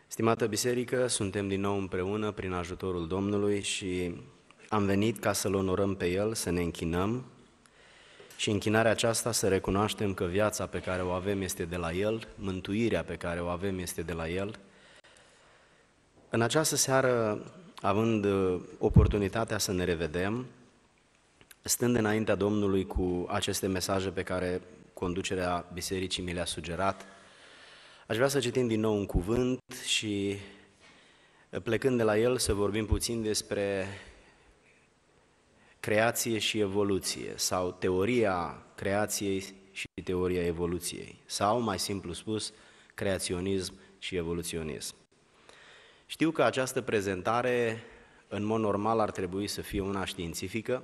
Stimată biserică, suntem din nou împreună prin ajutorul Domnului și am venit ca să-L onorăm pe El, să ne închinăm și închinarea aceasta să recunoaștem că viața pe care o avem este de la El, mântuirea pe care o avem este de la El. În această seară, având oportunitatea să ne revedem, stând înaintea Domnului cu aceste mesaje pe care conducerea bisericii mi le-a sugerat, aș vrea să citim din nou un cuvânt și, plecând de la el, să vorbim puțin despre creație și evoluție, sau teoria creației și teoria evoluției, sau, mai simplu spus, creaționism și evoluționism. Știu că această prezentare, în mod normal, ar trebui să fie una științifică.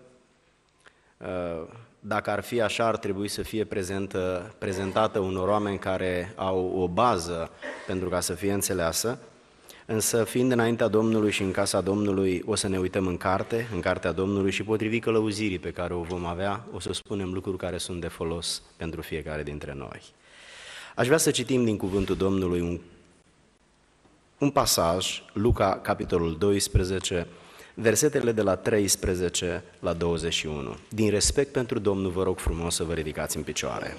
Dacă ar fi așa, ar trebui să fie prezentată unor oameni care au o bază pentru ca să fie înțeleasă, însă fiind înaintea Domnului și în casa Domnului, o să ne uităm în cartea Domnului și potrivit călăuzirii pe care o vom avea, o să spunem lucruri care sunt de folos pentru fiecare dintre noi. Aș vrea să citim din cuvântul Domnului un pasaj, Luca, capitolul 12, versetele de la 13 la 21. Din respect pentru Domnul, vă rog frumos să vă ridicați în picioare.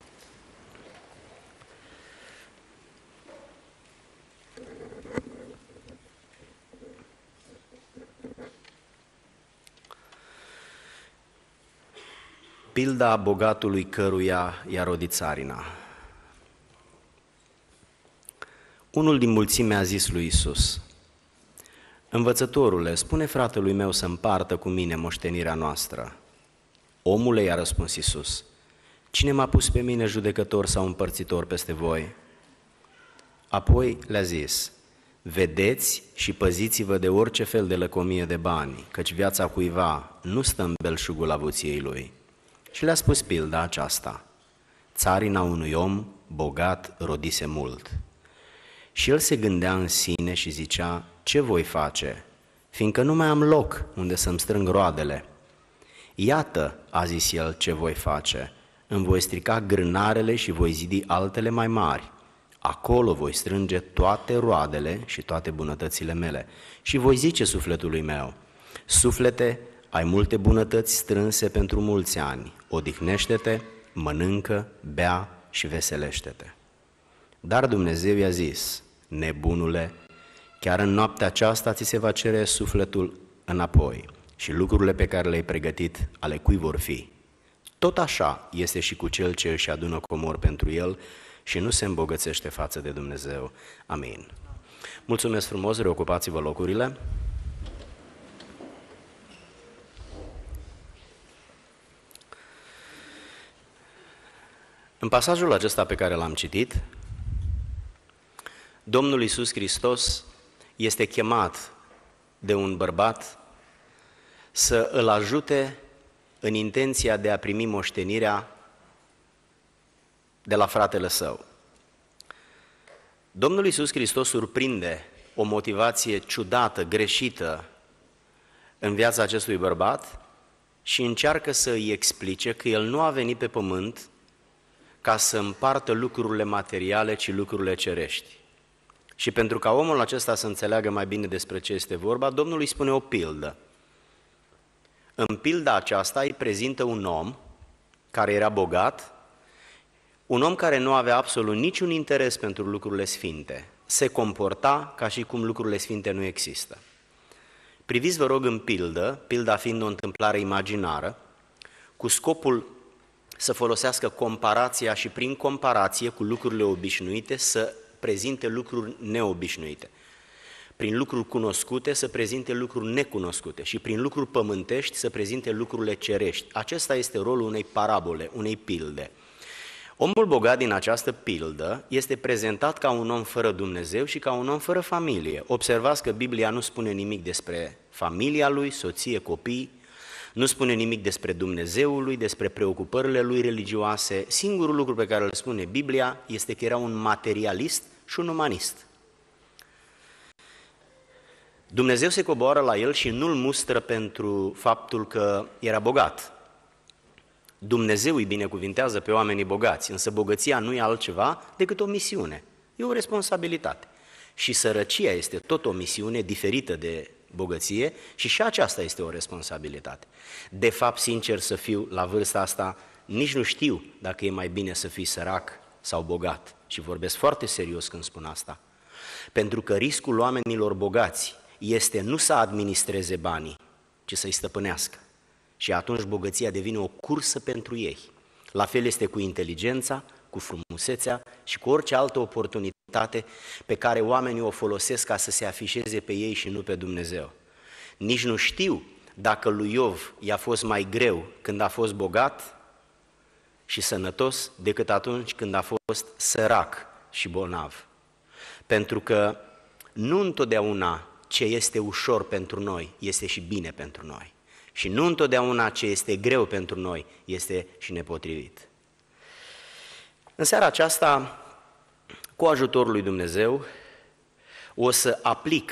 Pilda bogatului căruia i-a rodit țarina. Unul din mulțime a zis lui Iisus: Învățătorule, spune fratelui meu să împartă cu mine moștenirea noastră. Omule, i-a răspuns Iisus, cine m-a pus pe mine judecător sau împărțitor peste voi? Apoi le-a zis, vedeți și păziți-vă de orice fel de lăcomie de bani, căci viața cuiva nu stă în belșugul avuției lui. Și le-a spus pilda aceasta, țarina unui om bogat rodise mult. Și el se gândea în sine și zicea, ce voi face, fiindcă nu mai am loc unde să-mi strâng roadele? Iată, a zis el, ce voi face, îmi voi strica grânarele și voi zidi altele mai mari. Acolo voi strânge toate roadele și toate bunătățile mele. Și voi zice sufletului meu, suflete, ai multe bunătăți strânse pentru mulți ani, odihnește-te, mănâncă, bea și veselește-te. Dar Dumnezeu i-a zis, nebunule, chiar în noaptea aceasta ți se va cere sufletul înapoi și lucrurile pe care le-ai pregătit, ale cui vor fi. Tot așa este și cu cel ce își adună comor pentru el și nu se îmbogățește față de Dumnezeu. Amin. Mulțumesc frumos, reocupați-vă locurile. În pasajul acesta pe care l-am citit, Domnul Iisus Hristos este chemat de un bărbat să îl ajute în intenția de a primi moștenirea de la fratele său. Domnul Iisus Hristos surprinde o motivație ciudată, greșită în viața acestui bărbat și încearcă să îi explice că el nu a venit pe pământ ca să împartă lucrurile materiale, ci lucrurile cerești. Și pentru ca omul acesta să înțeleagă mai bine despre ce este vorba, Domnul îi spune o pildă. În pilda aceasta îi prezintă un om care era bogat, un om care nu avea absolut niciun interes pentru lucrurile sfinte. Se comporta ca și cum lucrurile sfinte nu există. Priviți, vă rog, în pildă, pilda fiind o întâmplare imaginară, cu scopul să folosească comparația și prin comparație cu lucrurile obișnuite să prezinte lucruri neobișnuite. Prin lucruri cunoscute să prezinte lucruri necunoscute și prin lucruri pământești să prezinte lucrurile cerești. Acesta este rolul unei parabole, unei pilde. Omul bogat din această pildă este prezentat ca un om fără Dumnezeu și ca un om fără familie. Observați că Biblia nu spune nimic despre familia lui, soție, copii, nu spune nimic despre Dumnezeul lui, despre preocupările lui religioase. Singurul lucru pe care îl spune Biblia este că era un materialist și un umanist. Dumnezeu se coboară la el și nu-l mustră pentru faptul că era bogat. Dumnezeu îi binecuvintează pe oamenii bogați, însă bogăția nu e altceva decât o misiune, e o responsabilitate. Și sărăcia este tot o misiune diferită de bogăție și aceasta este o responsabilitate. De fapt, sincer să fiu, la vârsta asta, nici nu știu dacă e mai bine să fii sărac sau bogat. Și vorbesc foarte serios când spun asta. Pentru că riscul oamenilor bogați este nu să administreze banii, ci să-i stăpânească. Și atunci bogăția devine o cursă pentru ei. La fel este cu inteligența, cu frumusețea și cu orice altă oportunitate pe care oamenii o folosesc ca să se afișeze pe ei și nu pe Dumnezeu. Nici nu știu dacă lui Iov i-a fost mai greu când a fost bogat și sănătos decât atunci când a fost sărac și bolnav. Pentru că nu întotdeauna ce este ușor pentru noi este și bine pentru noi. Și nu întotdeauna ce este greu pentru noi este și nepotrivit. În seara aceasta, cu ajutorul lui Dumnezeu, o să aplic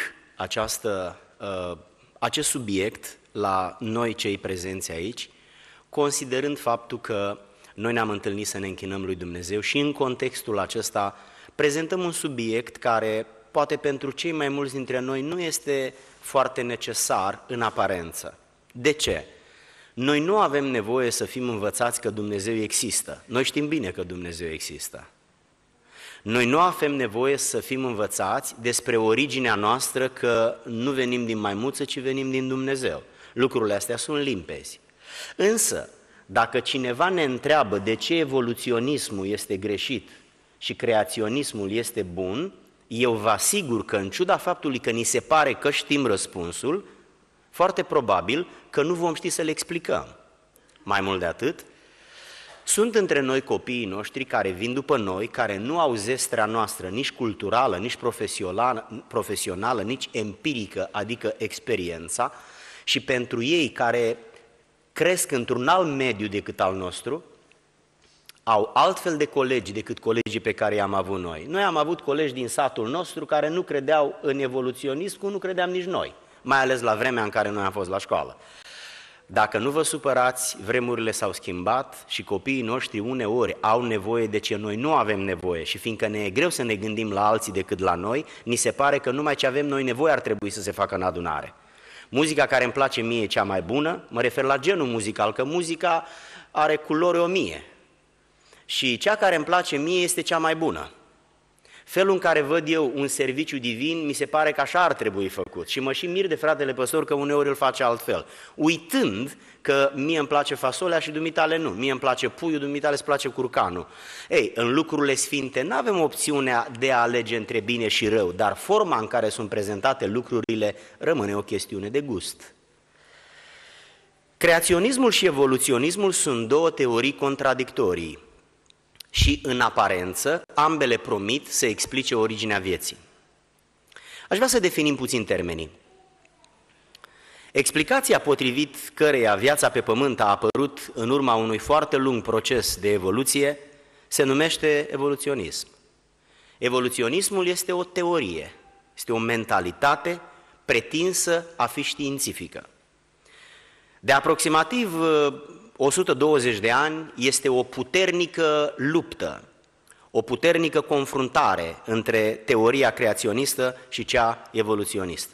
acest subiect la noi cei prezenți aici, considerând faptul că noi ne-am întâlnit să ne închinăm lui Dumnezeu și în contextul acesta prezentăm un subiect care poate pentru cei mai mulți dintre noi nu este foarte necesar în aparență. De ce? Noi nu avem nevoie să fim învățați că Dumnezeu există. Noi știm bine că Dumnezeu există. Noi nu avem nevoie să fim învățați despre originea noastră, că nu venim din maimuță, ci venim din Dumnezeu. Lucrurile astea sunt limpezi. Însă, dacă cineva ne întreabă de ce evoluționismul este greșit și creaționismul este bun, eu vă asigur că în ciuda faptului că ni se pare că știm răspunsul, foarte probabil că nu vom ști să le explicăm. Mai mult de atât, sunt între noi copiii noștri care vin după noi, care nu au zestrea noastră nici culturală, nici profesională, nici empirică, adică experiența, și pentru ei care cresc într-un alt mediu decât al nostru, au altfel de colegi decât colegii pe care i-am avut noi. Noi am avut colegi din satul nostru care nu credeau în evoluționism, cum nu credeam nici noi, mai ales la vremea în care noi am fost la școală. Dacă nu vă supărați, vremurile s-au schimbat și copiii noștri uneori au nevoie de ce noi nu avem nevoie și fiindcă ne e greu să ne gândim la alții decât la noi, ni se pare că numai ce avem noi nevoie ar trebui să se facă în adunare. Muzica care îmi place mie e cea mai bună, mă refer la genul muzical, că muzica are culori 1000 și cea care îmi place mie este cea mai bună. Felul în care văd eu un serviciu divin, mi se pare că așa ar trebui făcut și mă și mir de fratele păstor că uneori îl face altfel, uitând că mie îmi place fasolea și dumitale nu, mie îmi place puiul, dumitale îți place curcanul. Ei, în lucrurile sfinte nu avem opțiunea de a alege între bine și rău, dar forma în care sunt prezentate lucrurile rămâne o chestiune de gust. Creaționismul și evoluționismul sunt două teorii contradictorii. Și, în aparență, ambele promit să explice originea vieții. Aș vrea să definim puțin termenii. Explicația potrivit căreia viața pe pământ a apărut în urma unui foarte lung proces de evoluție se numește evoluționism. Evoluționismul este o teorie, este o mentalitate pretinsă a fi științifică. De aproximativ 120 de ani este o puternică luptă, o puternică confruntare între teoria creaționistă și cea evoluționistă.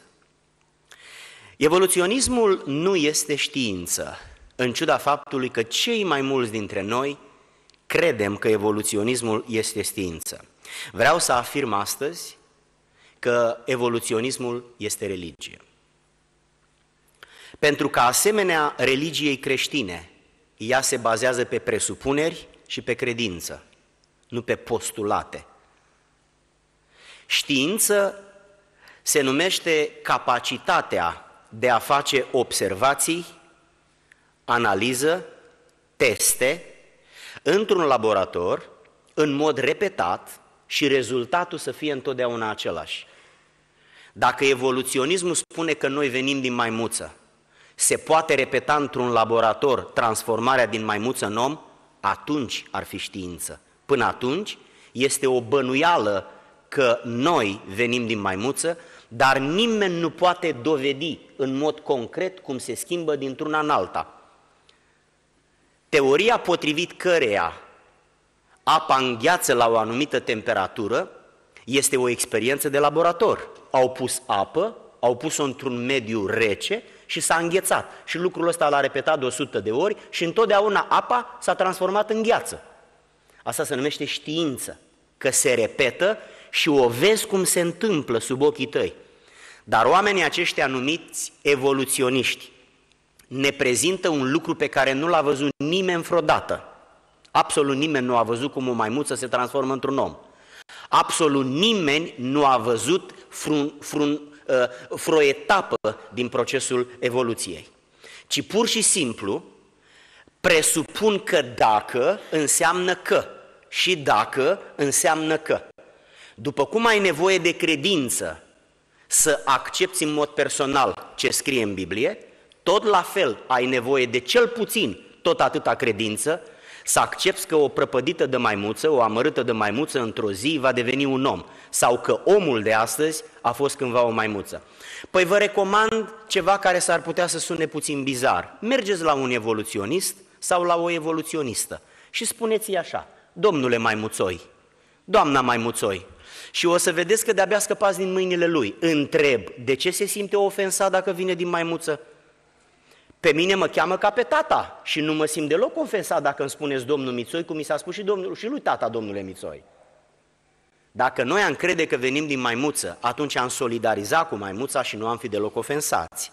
Evoluționismul nu este știință, în ciuda faptului că cei mai mulți dintre noi credem că evoluționismul este știință. Vreau să afirm astăzi că evoluționismul este religie. Pentru că asemenea religiei creștine, ea se bazează pe presupuneri și pe credință, nu pe postulate. Știință se numește capacitatea de a face observații, analiză, teste, într-un laborator, în mod repetat și rezultatul să fie întotdeauna același. Dacă evoluționismul spune că noi venim din maimuță, se poate repeta într-un laborator transformarea din maimuță în om, atunci ar fi știință. Până atunci este o bănuială că noi venim din maimuță, dar nimeni nu poate dovedi în mod concret cum se schimbă dintr-una în alta. Teoria potrivit căreia apa îngheață la o anumită temperatură Este o experiență de laborator. Au pus apă, au pus-o într-un mediu rece și s-a înghețat. Și lucrul ăsta l-a repetat de 100 de ori și întotdeauna apa s-a transformat în gheață. Asta se numește știință, că se repetă și o vezi cum se întâmplă sub ochii tăi. Dar oamenii aceștia numiți evoluționiști ne prezintă un lucru pe care nu l-a văzut nimeni vreodată. Absolut nimeni nu a văzut cum o maimuță se transformă într-un om. Absolut nimeni nu a văzut vreo etapă din procesul evoluției. Ci pur și simplu presupun că dacă înseamnă că și dacă înseamnă că. După cum ai nevoie de credință să accepți în mod personal ce scrie în Biblie, tot la fel ai nevoie de cel puțin tot atâta credință să accepți că o prăpădită de maimuță, o amărâtă de maimuță într-o zi va deveni un om sau că omul de astăzi a fost cândva o maimuță. Păi vă recomand ceva care s-ar putea să sune puțin bizar. Mergeți la un evoluționist sau la o evoluționistă și spuneți-i așa: domnule maimuțoi, doamna maimuțoi, și o să vedeți că de-abia scăpați din mâinile lui. Întreb, de ce se simte ofensat dacă vine din maimuță? Pe mine mă cheamă ca pe tata și nu mă simt deloc ofensat dacă îmi spuneți domnul Mițoi, cum mi s-a spus și lui tata, domnule Mițoi. Dacă noi am crede că venim din maimuță, atunci am solidarizat cu maimuța și nu am fi deloc ofensați.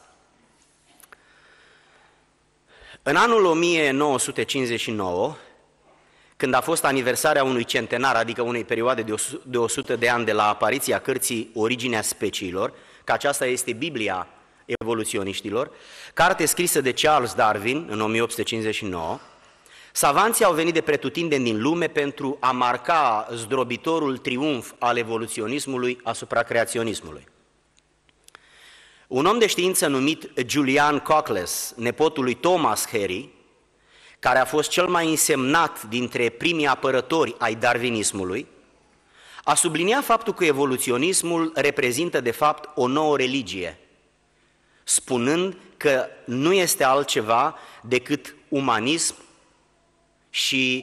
În anul 1959, când a fost aniversarea unui centenar, adică unei perioade de 100 de ani de la apariția cărții Originea speciilor, că aceasta este Biblia evoluționiștilor, carte scrisă de Charles Darwin în 1859, savanții au venit de pretutindeni din lume pentru a marca zdrobitorul triumf al evoluționismului asupra creaționismului. Un om de știință numit Julian Cockles, nepotul lui Thomas Harry, care a fost cel mai însemnat dintre primii apărători ai darwinismului, a subliniat faptul că evoluționismul reprezintă de fapt o nouă religie, spunând că nu este altceva decât umanism și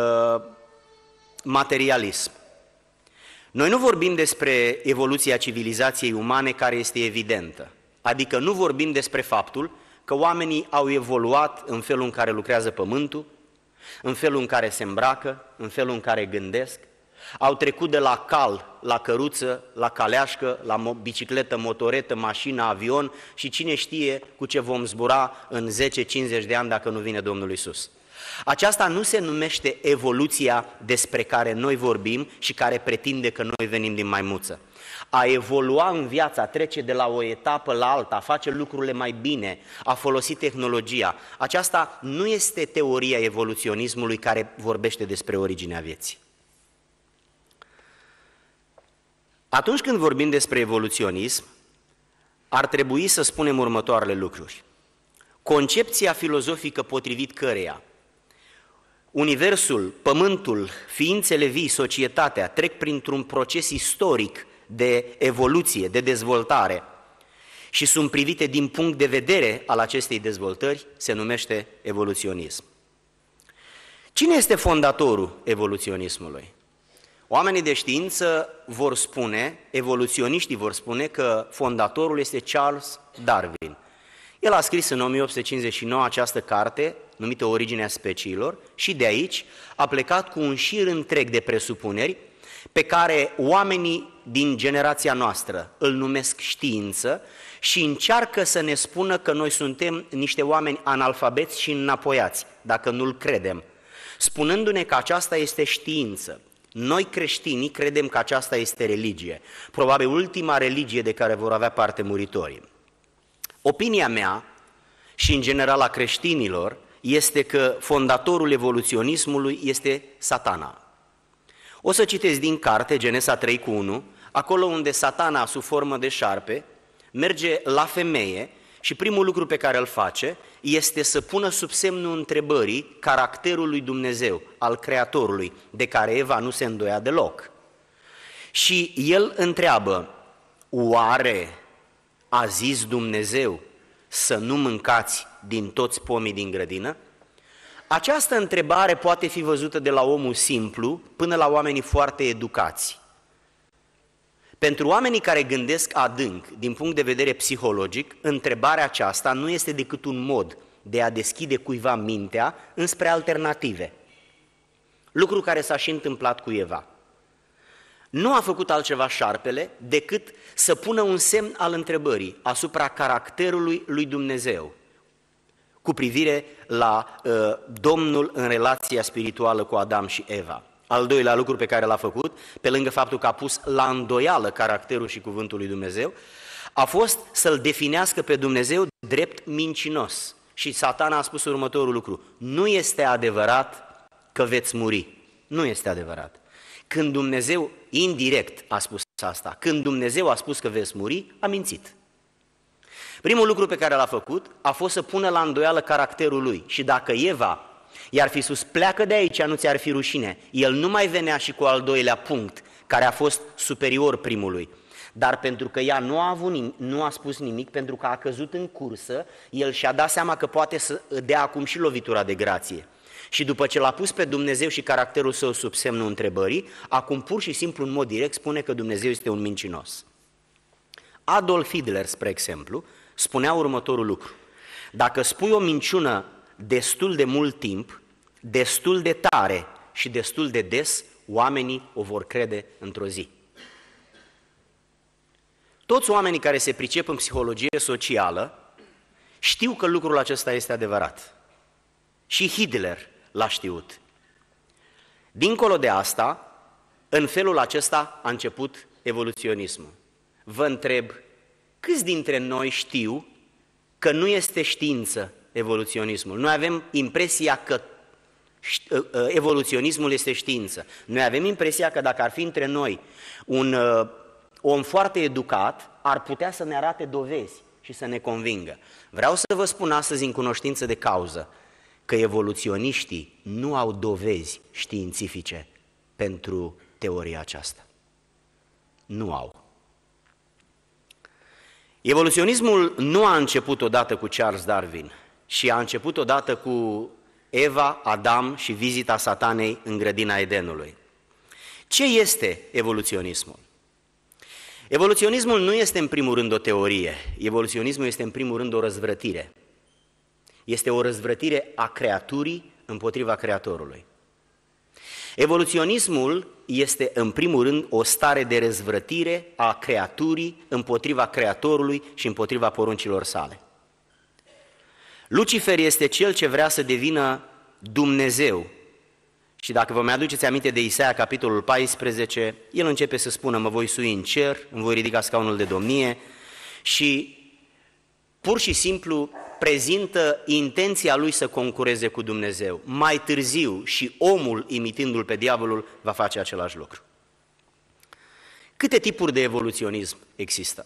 materialism. Noi nu vorbim despre evoluția civilizației umane, care este evidentă, adică nu vorbim despre faptul că oamenii au evoluat în felul în care lucrează pământul, în felul în care se îmbracă, în felul în care gândesc, au trecut de la cal, la căruță, la caleașcă, la bicicletă, motoretă, mașină, avion și cine știe cu ce vom zbura în 10-50 de ani dacă nu vine Domnul Iisus. Aceasta nu se numește evoluția despre care noi vorbim și care pretinde că noi venim din maimuță. A evolua în viață, a trece de la o etapă la alta, a face lucrurile mai bine, a folosi tehnologia. Aceasta nu este teoria evoluționismului care vorbește despre originea vieții. Atunci când vorbim despre evoluționism, ar trebui să spunem următoarele lucruri. Concepția filozofică potrivit căreia universul, pământul, ființele vii, societatea trec printr-un proces istoric de evoluție, de dezvoltare și sunt privite din punct de vedere al acestei dezvoltări, se numește evoluționism. Cine este fondatorul evoluționismului? Oamenii de știință vor spune, evoluționiștii vor spune că fondatorul este Charles Darwin. El a scris în 1859 această carte numită Originea speciilor și de aici a plecat cu un șir întreg de presupuneri pe care oamenii din generația noastră îl numesc știință și încearcă să ne spună că noi suntem niște oameni analfabeți și înapoiați, dacă nu-l credem, spunându-ne că aceasta este știință. Noi creștinii credem că aceasta este religie, probabil ultima religie de care vor avea parte muritorii. Opinia mea și în general a creștinilor este că fondatorul evoluționismului este Satana. O să citesc din carte Genesa 3:1, acolo unde Satana, sub formă de șarpe, merge la femeie și primul lucru pe care îl face este să pună sub semnul întrebării caracterul lui Dumnezeu, al Creatorului, de care Eva nu se îndoia deloc. Și el întreabă, oare a zis Dumnezeu să nu mâncați din toți pomii din grădină? Această întrebare poate fi văzută de la omul simplu până la oamenii foarte educați. Pentru oamenii care gândesc adânc, din punct de vedere psihologic, întrebarea aceasta nu este decât un mod de a deschide cuiva mintea înspre alternative. Lucru care s-a și întâmplat cu Eva. Nu a făcut altceva șarpele decât să pună un semn al întrebării asupra caracterului lui Dumnezeu cu privire la Domnul în relația spirituală cu Adam și Eva. Al doilea lucru pe care l-a făcut, pe lângă faptul că a pus la îndoială caracterul și cuvântul lui Dumnezeu, a fost să-L definească pe Dumnezeu drept mincinos. Și Satana a spus următorul lucru: nu este adevărat că veți muri. Nu este adevărat. Când Dumnezeu, indirect a spus asta, când Dumnezeu a spus că veți muri, a mințit. Primul lucru pe care l-a făcut a fost să pună la îndoială caracterul lui. Și dacă Eva i-ar fi spus, pleacă de aici, nu ți-ar fi rușine, el nu mai venea și cu al doilea punct, care a fost superior primului. Dar pentru că ea nu a spus nimic, pentru că a căzut în cursă, el și-a dat seama că poate să dea acum și lovitura de grație. Și după ce l-a pus pe Dumnezeu și caracterul său sub semnul întrebării, acum pur și simplu, în mod direct, spune că Dumnezeu este un mincinos. Adolf Hitler, spre exemplu, spunea următorul lucru: dacă spui o minciună destul de mult timp, destul de tare și destul de des, oamenii o vor crede într-o zi. Toți oamenii care se pricep în psihologie socială știu că lucrul acesta este adevărat. Și Hitler l-a știut. Dincolo de asta, în felul acesta a început evoluționismul. Vă întreb, câți dintre noi știu că nu este știință evoluționismul? Noi avem impresia că evoluționismul este știință. Noi avem impresia că dacă ar fi între noi un om foarte educat, ar putea să ne arate dovezi și să ne convingă. Vreau să vă spun astăzi, în cunoștință de cauză, că evoluționiștii nu au dovezi științifice pentru teoria aceasta. Nu au. Evoluționismul nu a început odată cu Charles Darwin, și a început odată cu Eva, Adam și vizita Satanei în grădina Edenului. Ce este evoluționismul? Evoluționismul nu este în primul rând o teorie, evoluționismul este în primul rând o răzvrătire. Este o răzvrătire a creaturii împotriva Creatorului. Evoluționismul este în primul rând o stare de răzvrătire a creaturii împotriva Creatorului și împotriva poruncilor sale. Lucifer este cel ce vrea să devină Dumnezeu. Și dacă vă mai aduceți aminte de Isaia, capitolul 14, el începe să spună: mă voi sui în cer, îmi voi ridica scaunul de domnie, și pur și simplu prezintă intenția lui să concureze cu Dumnezeu. Mai târziu și omul, imitându-l pe diavolul, va face același lucru. Câte tipuri de evoluționism există?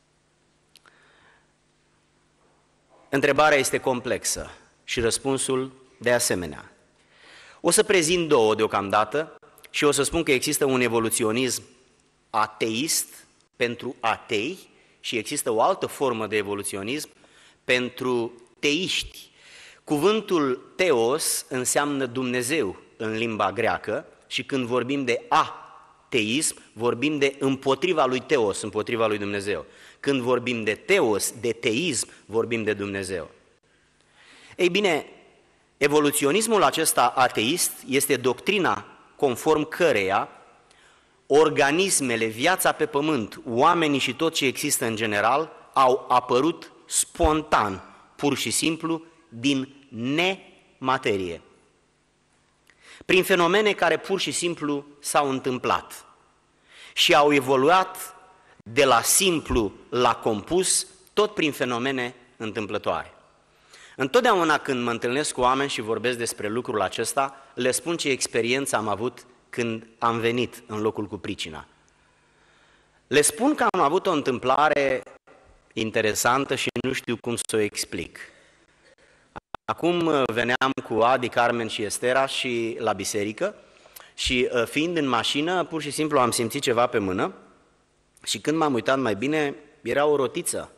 Întrebarea este complexă și răspunsul de asemenea. O să prezint două deocamdată și o să spun că există un evoluționism ateist pentru atei și există o altă formă de evoluționism pentru teiști. Cuvântul teos înseamnă Dumnezeu în limba greacă și când vorbim de ateism, vorbim de împotriva lui teos, împotriva lui Dumnezeu. Când vorbim de teos, de teism, vorbim de Dumnezeu. Ei bine, evoluționismul acesta ateist este doctrina conform căreia organismele, viața pe pământ, oamenii și tot ce există în general au apărut spontan, pur și simplu, din nematerie. Prin fenomene care pur și simplu s-au întâmplat și au evoluat de la simplu la compus, tot prin fenomene întâmplătoare. Întotdeauna când mă întâlnesc cu oameni și vorbesc despre lucrul acesta, le spun ce experiență am avut când am venit în locul cu pricina. Le spun că am avut o întâmplare interesantă și nu știu cum să o explic. Acum veneam cu Adi, Carmen și Estera și la biserică și fiind în mașină, pur și simplu am simțit ceva pe mână și când m-am uitat mai bine, era o rotiță.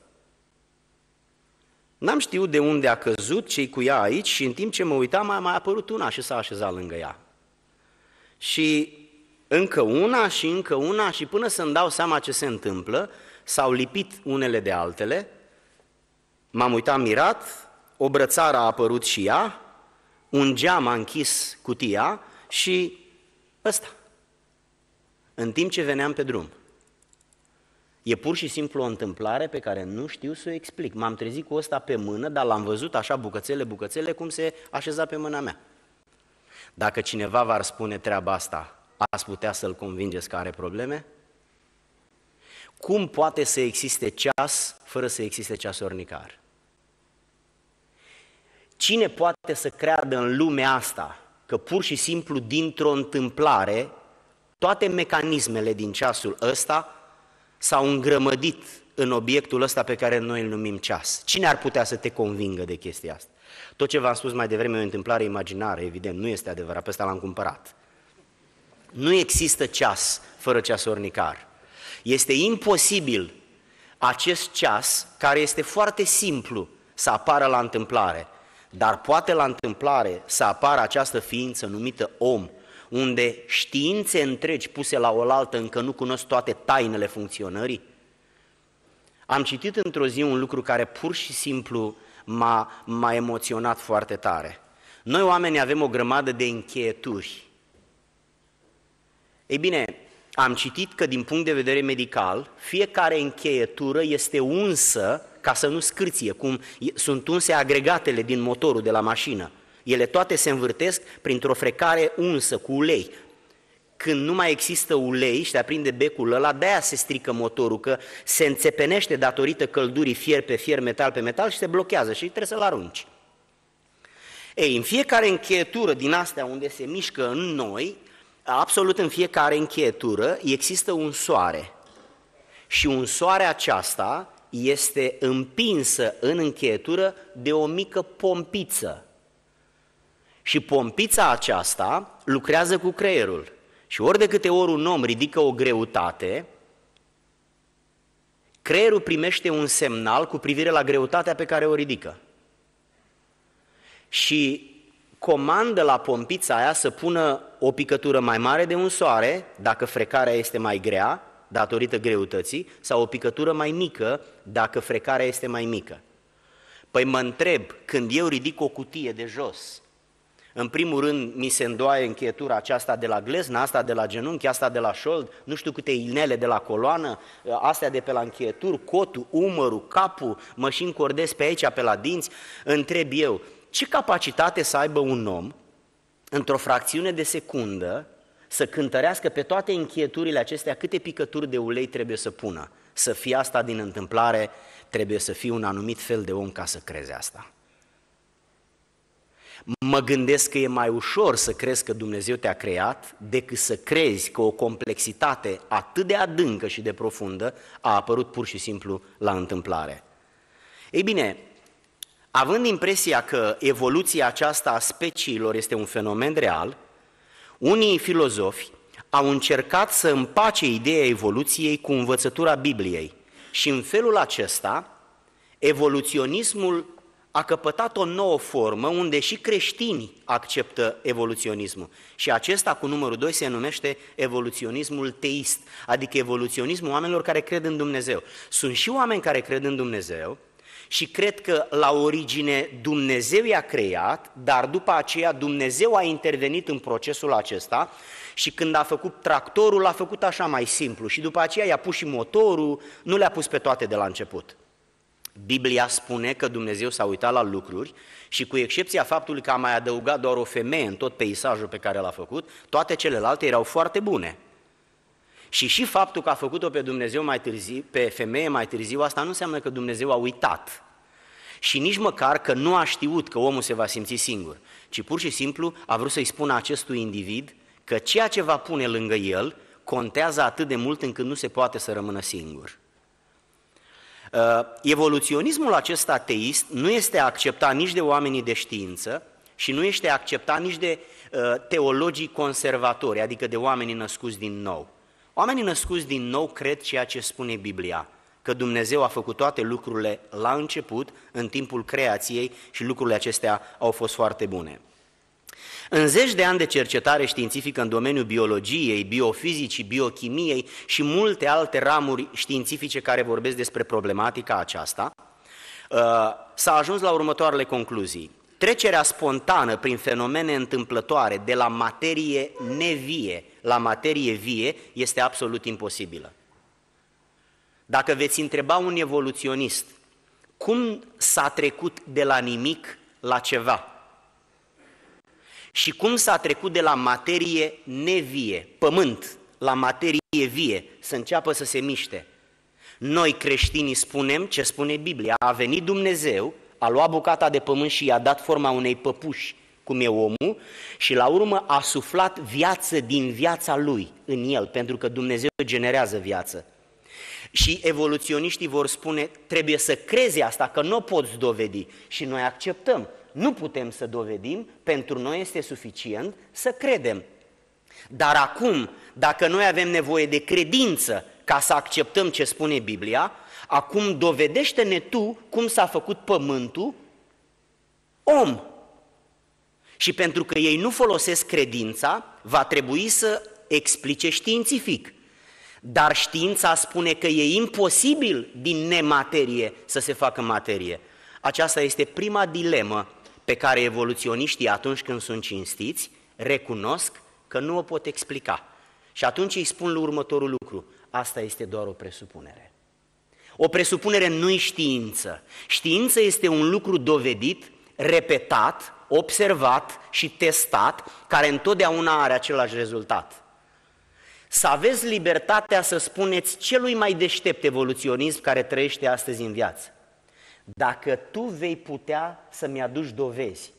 N-am știut de unde a căzut, ce-i cu ea aici și în timp ce mă uitam a mai apărut una și s-a așezat lângă ea. Și Încă una și încă una și până să-mi dau seama ce se întâmplă, s-au lipit unele de altele, m-am uitat mirat, o brățară a apărut și ea, un geam a închis cutia și ăsta, în timp ce veneam pe drum. E pur și simplu o întâmplare pe care nu știu să o explic. M-am trezit cu ăsta pe mână, dar l-am văzut așa bucățele, cum se așeza pe mâna mea. Dacă cineva v-ar spune treaba asta, ați putea să-l convingeți că are probleme? Cum poate să existe ceas fără să existe ceasornicar? Cine poate să creadă în lumea asta că pur și simplu dintr-o întâmplare toate mecanismele din ceasul ăsta s-au îngrămădit în obiectul ăsta pe care noi îl numim ceas? Cine ar putea să te convingă de chestia asta? Tot ce v-am spus mai devreme e o întâmplare imaginară, evident, nu este adevărat, pe ăsta l-am cumpărat. Nu există ceas fără ceasornicar. Este imposibil acest ceas, care este foarte simplu, să apară la întâmplare, dar poate la întâmplare să apară această ființă numită om, unde științe întregi puse la oaltă încă nu cunosc toate tainele funcționării? Am citit într-o zi un lucru care pur și simplu m-a emoționat foarte tare. Noi oamenii avem o grămadă de încheieturi. Ei bine, am citit că din punct de vedere medical, fiecare încheietură este unsă ca să nu scârție, cum sunt unse agregatele din motorul de la mașină. Ele toate se învârtesc printr-o frecare unsă cu ulei. Când nu mai există ulei și te aprinde becul ăla, de-aia se strică motorul, că se înțepenește datorită căldurii fier pe fier, metal pe metal și se blochează și trebuie să-l arunci. Ei, în fiecare încheietură din astea unde se mișcă în noi, absolut în fiecare încheietură există un soare. Și un soare aceasta este împinsă în încheietură de o mică pompiță. Și pompița aceasta lucrează cu creierul. Și ori de câte ori un om ridică o greutate, creierul primește un semnal cu privire la greutatea pe care o ridică. Și comandă la pompița aia să pună o picătură mai mare de un soare, dacă frecarea este mai grea, datorită greutății, sau o picătură mai mică, dacă frecarea este mai mică. Păi mă întreb, când eu ridic o cutie de jos, în primul rând mi se îndoaie încheietura aceasta de la glezna, asta de la genunchi, asta de la șold, nu știu câte inele de la coloană, astea de pe la încheieturi, cotul, umărul, capul, mă și încordez pe aici, pe la dinți. Întreb eu, ce capacitate să aibă un om, într-o fracțiune de secundă, să cântărească pe toate încheieturile acestea câte picături de ulei trebuie să pună? Să fie asta din întâmplare, trebuie să fii un anumit fel de om ca să crezi asta. Mă gândesc că e mai ușor să crezi că Dumnezeu te-a creat decât să crezi că o complexitate atât de adâncă și de profundă a apărut pur și simplu la întâmplare. Ei bine, având impresia că evoluția aceasta a speciilor este un fenomen real, unii filozofi au încercat să împace ideea evoluției cu învățătura Bibliei și în felul acesta evoluționismul a căpătat o nouă formă unde și creștinii acceptă evoluționismul. Și acesta, cu numărul 2, se numește evoluționismul teist, adică evoluționismul oamenilor care cred în Dumnezeu. Sunt și oameni care cred în Dumnezeu și cred că la origine Dumnezeu i-a creat, dar după aceea Dumnezeu a intervenit în procesul acesta și când a făcut tractorul, l-a făcut așa mai simplu și după aceea i-a pus și motorul, nu le-a pus pe toate de la început. Biblia spune că Dumnezeu s-a uitat la lucruri și cu excepția faptului că a mai adăugat doar o femeie în tot peisajul pe care l-a făcut, toate celelalte erau foarte bune. Și faptul că a făcut-o pe Dumnezeu mai târziu, pe femeie mai târziu, asta nu înseamnă că Dumnezeu a uitat. Și nici măcar că nu a știut că omul se va simți singur, ci pur și simplu a vrut să-i spună acestui individ că ceea ce va pune lângă el contează atât de mult încât nu se poate să rămână singur. Evoluționismul acesta ateist nu este acceptat nici de oamenii de știință și nu este acceptat nici de teologii conservatori, adică de oamenii născuți din nou. Oamenii născuți din nou cred ceea ce spune Biblia, că Dumnezeu a făcut toate lucrurile la început, în timpul creației și lucrurile acestea au fost foarte bune. În zeci de ani de cercetare științifică în domeniul biologiei, biofizicii, biochimiei și multe alte ramuri științifice care vorbesc despre problematica aceasta, s-a ajuns la următoarele concluzii. Trecerea spontană prin fenomene întâmplătoare de la materie nevie la materie vie este absolut imposibilă. Dacă veți întreba un evoluționist cum s-a trecut de la nimic la ceva și cum s-a trecut de la materie nevie, pământ, la materie vie, să înceapă să se miște, noi creștinii spunem ce spune Biblia: a venit Dumnezeu, a luat bucata de pământ și i-a dat forma unei păpuși, cum e omul, și la urmă a suflat viață din viața lui în el, pentru că Dumnezeu generează viață. Și evoluționiștii vor spune, trebuie să crezi asta, că nu o poți dovedi. Și noi acceptăm, nu putem să dovedim, pentru noi este suficient să credem. Dar acum, dacă noi avem nevoie de credință ca să acceptăm ce spune Biblia, acum dovedește-ne tu cum s-a făcut pământul om. Și pentru că ei nu folosesc credința, va trebui să explice științific. Dar știința spune că e imposibil din nematerie să se facă materie. Aceasta este prima dilemă pe care evoluționiștii, atunci când sunt cinstiți, recunosc că nu o pot explica. Și atunci îi spun următorul lucru: asta este doar o presupunere. O presupunere nu-i știință. Știință este un lucru dovedit, repetat, observat și testat, care întotdeauna are același rezultat. Să aveți libertatea să spuneți celui mai deștept evoluționism care trăiește astăzi în viață: dacă tu vei putea să-mi aduci dovezi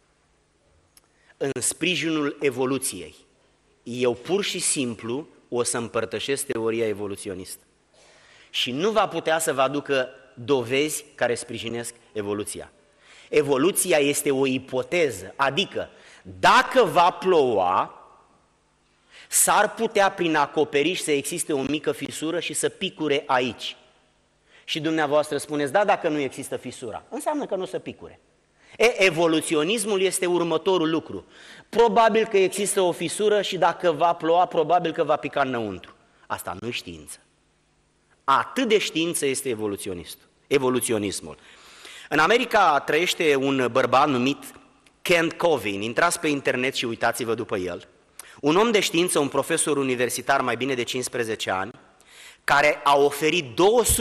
în sprijinul evoluției, eu pur și simplu o să împărtășesc teoria evoluționistă. Și nu va putea să vă aducă dovezi care sprijinesc evoluția. Evoluția este o ipoteză, adică dacă va ploua, s-ar putea prin acoperiș să existe o mică fisură și să picure aici. Și dumneavoastră spuneți, da, dacă nu există fisura, înseamnă că nu o să picure. Evoluționismul este următorul lucru: probabil că există o fisură și dacă va ploua, probabil că va pica înăuntru. Asta nu e știință. Atât de știință este evoluționismul. În America trăiește un bărbat numit Kent Covin, intrați pe internet și uitați-vă după el. Un om de știință, un profesor universitar mai bine de 15 ani, care a oferit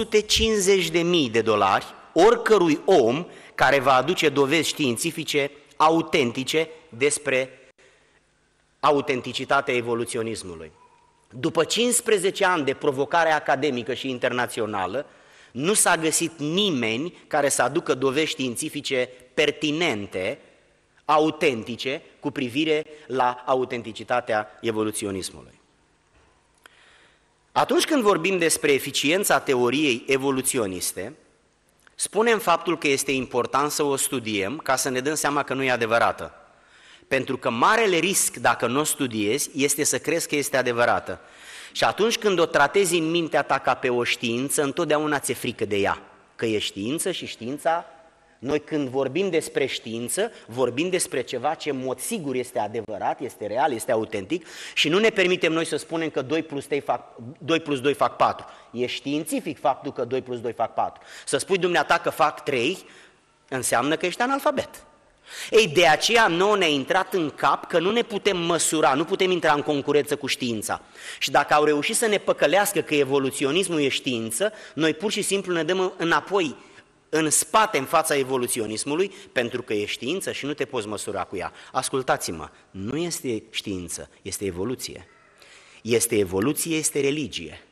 $250.000 oricărui om care va aduce dovezi științifice autentice despre autenticitatea evoluționismului. După 15 ani de provocare academică și internațională, nu s-a găsit nimeni care să aducă dovezi științifice pertinente, autentice, cu privire la autenticitatea evoluționismului. Atunci când vorbim despre eficiența teoriei evoluționiste, spunem faptul că este important să o studiem ca să ne dăm seama că nu e adevărată. Pentru că marele risc, dacă nu o studiezi, este să crezi că este adevărată. Și atunci când o tratezi în mintea ta ca pe o știință, întotdeauna ți-e frică de ea. Că e știință și știința, noi când vorbim despre știință, vorbim despre ceva ce în mod sigur este adevărat, este real, este autentic și nu ne permitem noi să spunem că 2 plus 2 fac 4. E științific faptul că 2 plus 2 fac 4. Să spui dumneata că fac 3, înseamnă că ești analfabet. Ei, de aceea nouă ne-a intrat în cap că nu ne putem măsura, nu putem intra în concurență cu știința. Și dacă au reușit să ne păcălească că evoluționismul e știință, noi pur și simplu ne dăm înapoi, în spate, în fața evoluționismului, pentru că e știință și nu te poți măsura cu ea. Ascultați-mă, nu este știință, este evoluție. Este evoluție, este religie.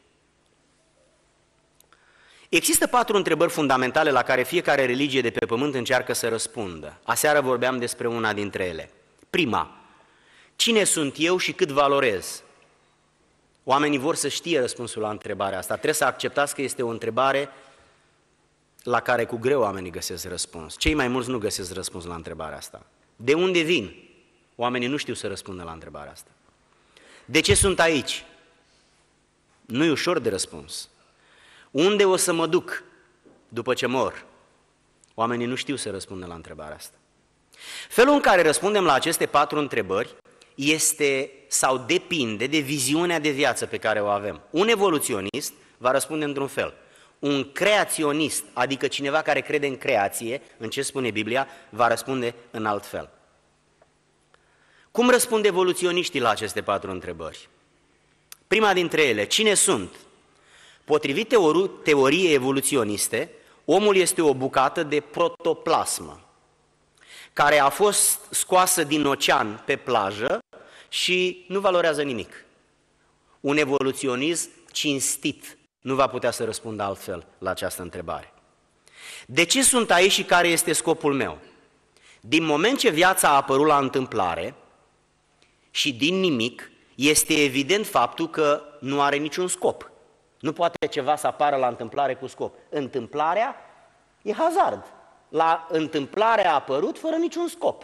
Există 4 întrebări fundamentale la care fiecare religie de pe pământ încearcă să răspundă. Aseară vorbeam despre una dintre ele. Prima: cine sunt eu și cât valorez? Oamenii vor să știe răspunsul la întrebarea asta. Trebuie să acceptați că este o întrebare la care cu greu oamenii găsesc răspuns. Cei mai mulți nu găsesc răspuns la întrebarea asta. De unde vin? Oamenii nu știu să răspundă la întrebarea asta. De ce sunt aici? Nu e ușor de răspuns. Unde o să mă duc după ce mor? Oamenii nu știu să răspundă la întrebarea asta. Felul în care răspundem la aceste 4 întrebări este sau depinde de viziunea de viață pe care o avem. Un evoluționist va răspunde într-un fel. Un creaționist, adică cineva care crede în creație, în ce spune Biblia, va răspunde în alt fel. Cum răspund evoluționiștii la aceste 4 întrebări? Prima dintre ele, cine sunt? Potrivit teoriei evoluționiste, omul este o bucată de protoplasmă care a fost scoasă din ocean pe plajă și nu valorează nimic. Un evoluționist cinstit nu va putea să răspundă altfel la această întrebare. De ce sunt aici și care este scopul meu? Din moment ce viața a apărut la întâmplare și din nimic, este evident faptul că nu are niciun scop. Nu poate ceva să apară la întâmplare cu scop. Întâmplarea e hazard. La întâmplare a apărut fără niciun scop.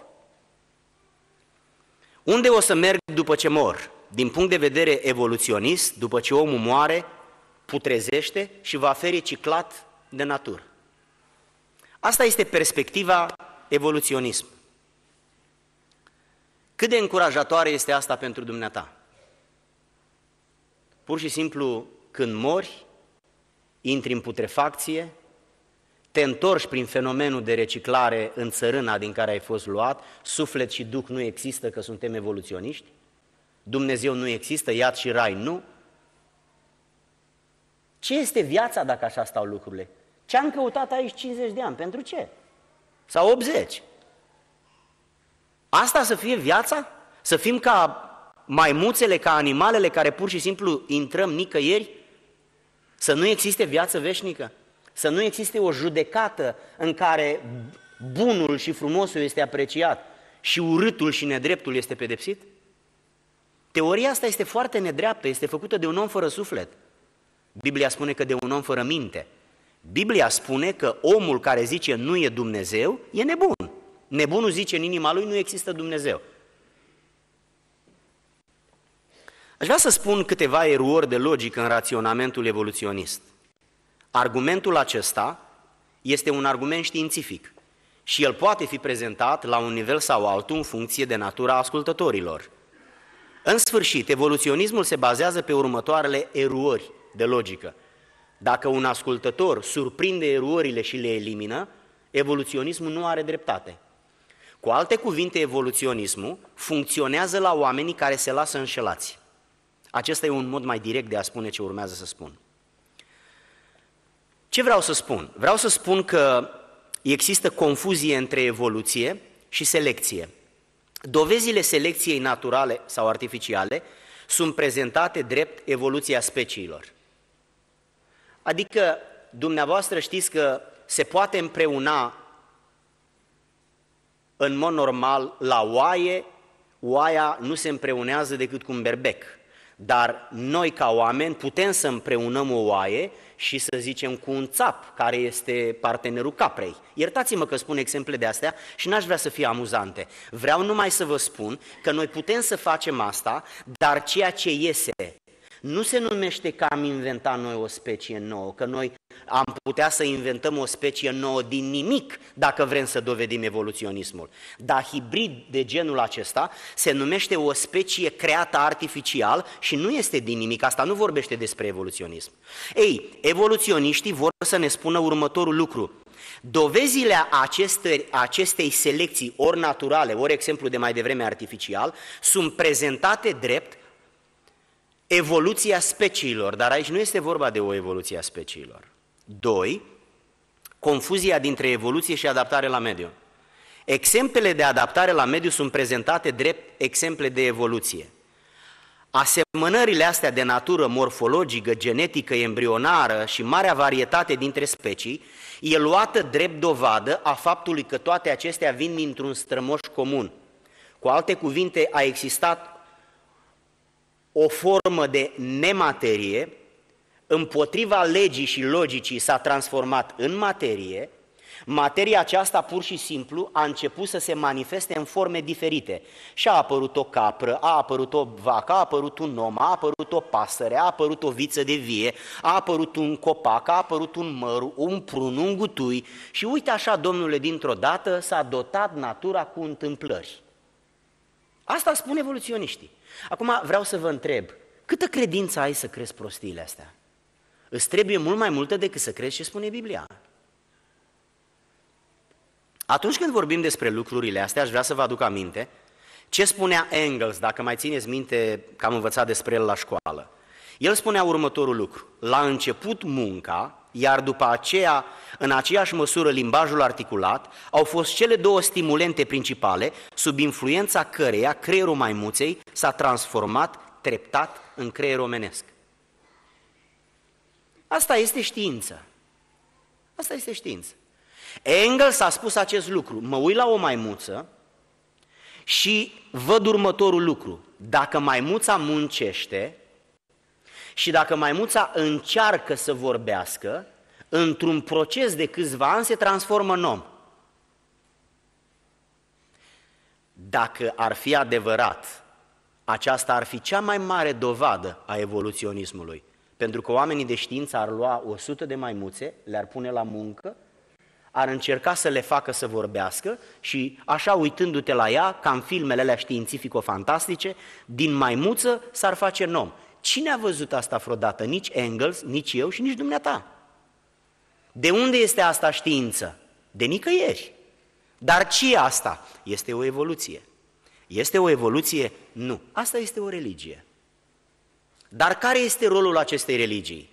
Unde o să merg după ce mor? Din punct de vedere evoluționist, după ce omul moare, putrezește și va fi reciclat de natură. Asta este perspectiva evoluționism. Cât de încurajatoare este asta pentru dumneata? Pur și simplu, când mori, intri în putrefacție, te întorci prin fenomenul de reciclare în țărâna din care ai fost luat, suflet și duh nu există, că suntem evoluționiști, Dumnezeu nu există, iad și rai nu. Ce este viața dacă așa stau lucrurile? Ce-am căutat aici 50 de ani? Pentru ce? Sau 80? Asta să fie viața? Să fim ca maimuțele, ca animalele care pur și simplu intrăm nicăieri? Să nu existe viață veșnică? Să nu existe o judecată în care bunul și frumosul este apreciat și urâtul și nedreptul este pedepsit? Teoria asta este foarte nedreaptă, este făcută de un om fără suflet. Biblia spune că de un om fără minte. Biblia spune că omul care zice nu e Dumnezeu e nebun. Nebunul zice în inima lui nu există Dumnezeu. Aș vrea să spun câteva erouri de logică în raționamentul evoluționist. Argumentul acesta este un argument științific și el poate fi prezentat la un nivel sau altul în funcție de natura ascultătorilor. În sfârșit, evoluționismul se bazează pe următoarele erouri de logică. Dacă un ascultător surprinde erorile și le elimină, evoluționismul nu are dreptate. Cu alte cuvinte, evoluționismul funcționează la oamenii care se lasă înșelați. Acesta e un mod mai direct de a spune ce urmează să spun. Ce vreau să spun? Vreau să spun că există confuzie între evoluție și selecție. Dovezile selecției naturale sau artificiale sunt prezentate drept evoluția speciilor. Adică, dumneavoastră știți că se poate împreuna în mod normal la oaie, oaia nu se împreunează decât cu un berbec. Dar noi ca oameni putem să împreunăm o oaie și să zicem cu un țap, care este partenerul caprei. Iertați-mă că spun exemple de astea și n-aș vrea să fie amuzante. Vreau numai să vă spun că noi putem să facem asta, dar ceea ce iese nu se numește că am inventat noi o specie nouă, că noi am putea să inventăm o specie nouă din nimic dacă vrem să dovedim evoluționismul. Dar hibrid de genul acesta se numește o specie creată artificial și nu este din nimic. Asta nu vorbește despre evoluționism. Ei, evoluționiștii vor să ne spună următorul lucru. Dovezile acestei selecții, ori naturale, ori exemplu de mai devreme artificial, sunt prezentate drept evoluția speciilor, dar aici nu este vorba de o evoluție a speciilor. 2. Confuzia dintre evoluție și adaptare la mediu. Exemplele de adaptare la mediu sunt prezentate drept exemple de evoluție. Asemănările astea de natură morfologică, genetică, embrionară și marea varietate dintre specii e luată drept dovadă a faptului că toate acestea vin dintr-un strămoș comun. Cu alte cuvinte, a existat o formă de nematerie, împotriva legii și logicii s-a transformat în materie Materia aceasta pur și simplu a început să se manifeste în forme diferite. Și a apărut o capră, a apărut o vacă, a apărut un om, a apărut o pasăre, a apărut o viță de vie, a apărut un copac, a apărut un măr, un prun, un gutui. Și uite așa, Domnule, dintr-o dată s-a dotat natura cu întâmplări. Asta spun evoluționiștii. Acum vreau să vă întreb, câtă credință ai să crezi prostiile astea? Îți trebuie mult mai multă decât să crezi ce spune Biblia. Atunci când vorbim despre lucrurile astea, aș vrea să vă aduc aminte ce spunea Engels, dacă mai țineți minte că am învățat despre el la școală. El spunea următorul lucru: la început munca, iar după aceea, în aceeași măsură, limbajul articulat, au fost cele două stimulente principale, sub influența căreia creierul maimuței s-a transformat treptat în creier omenesc. Asta este știință. Asta este știință. Engels a spus acest lucru: mă uit la o maimuță și văd următorul lucru: dacă maimuța muncește și dacă maimuța încearcă să vorbească, într-un proces de câțiva ani se transformă în om. Dacă ar fi adevărat, aceasta ar fi cea mai mare dovadă a evoluționismului, pentru că oamenii de știință ar lua 100 de maimuțe, le-ar pune la muncă, ar încerca să le facă să vorbească și așa, uitându-te la ea, ca în filmele alea științifico-fantastice, din maimuță s-ar face în om. Cine a văzut asta vreodată? Nici Engels, nici eu și nici dumneata. De unde este asta știință? De nicăieri. Dar ce e asta? Este o evoluție. Este o evoluție? Nu. Asta este o religie. Dar care este rolul acestei religii?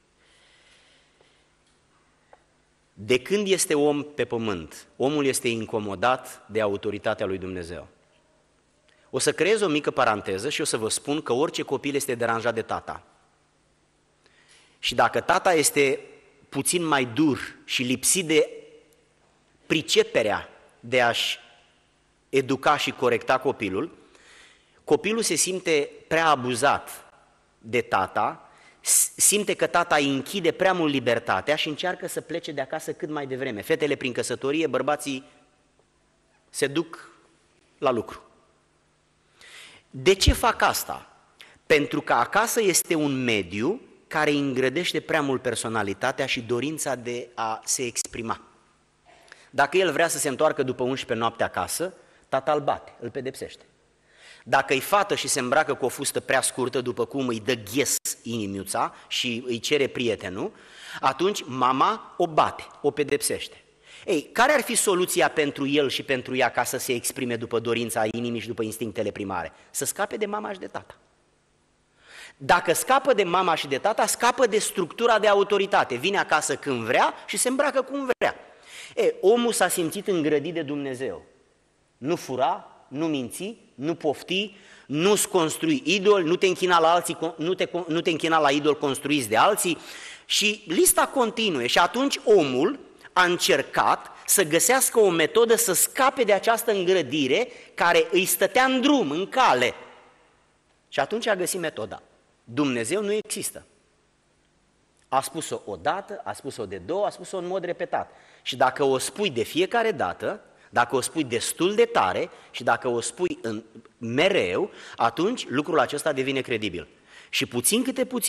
De când este om pe pământ, omul este incomodat de autoritatea lui Dumnezeu. O să creez o mică paranteză și o să vă spun că orice copil este deranjat de tata. Și dacă tata este puțin mai dur și lipsit de priceperea de a-și educa și corecta copilul, copilul se simte prea abuzat de tata, simte că tata îi închide prea mult libertatea și încearcă să plece de acasă cât mai devreme. Fetele prin căsătorie, bărbații se duc la lucru. De ce fac asta? Pentru că acasă este un mediu care îngrădește prea mult personalitatea și dorința de a se exprima. Dacă el vrea să se întoarcă după 11 noapte acasă, tata îl bate, îl pedepsește. Dacă e fată și se îmbracă cu o fustă prea scurtă, după cum îi dă ghes inimiuța și îi cere prietenul, atunci mama o bate, o pedepsește. Ei, care ar fi soluția pentru el și pentru ea ca să se exprime după dorința inimii și după instinctele primare? Să scape de mama și de tata. Dacă scapă de mama și de tata, scapă de structura de autoritate. Vine acasă când vrea și se îmbracă cum vrea. Omul s-a simțit îngrădit de Dumnezeu. Nu fura, nu minți, nu pofti, nu-ți construi idoli, nu te închina la alții, nu te închina la idoli construiți de alții și lista continuă. Și atunci omul a încercat să găsească o metodă să scape de această îngrădire care îi stătea în drum, în cale. Și atunci a găsit metoda. Dumnezeu nu există. A spus-o odată, a spus-o de două, a spus-o în mod repetat. Și dacă o spui de fiecare dată, dacă o spui destul de tare și dacă o spui mereu, atunci lucrul acesta devine credibil. Și puțin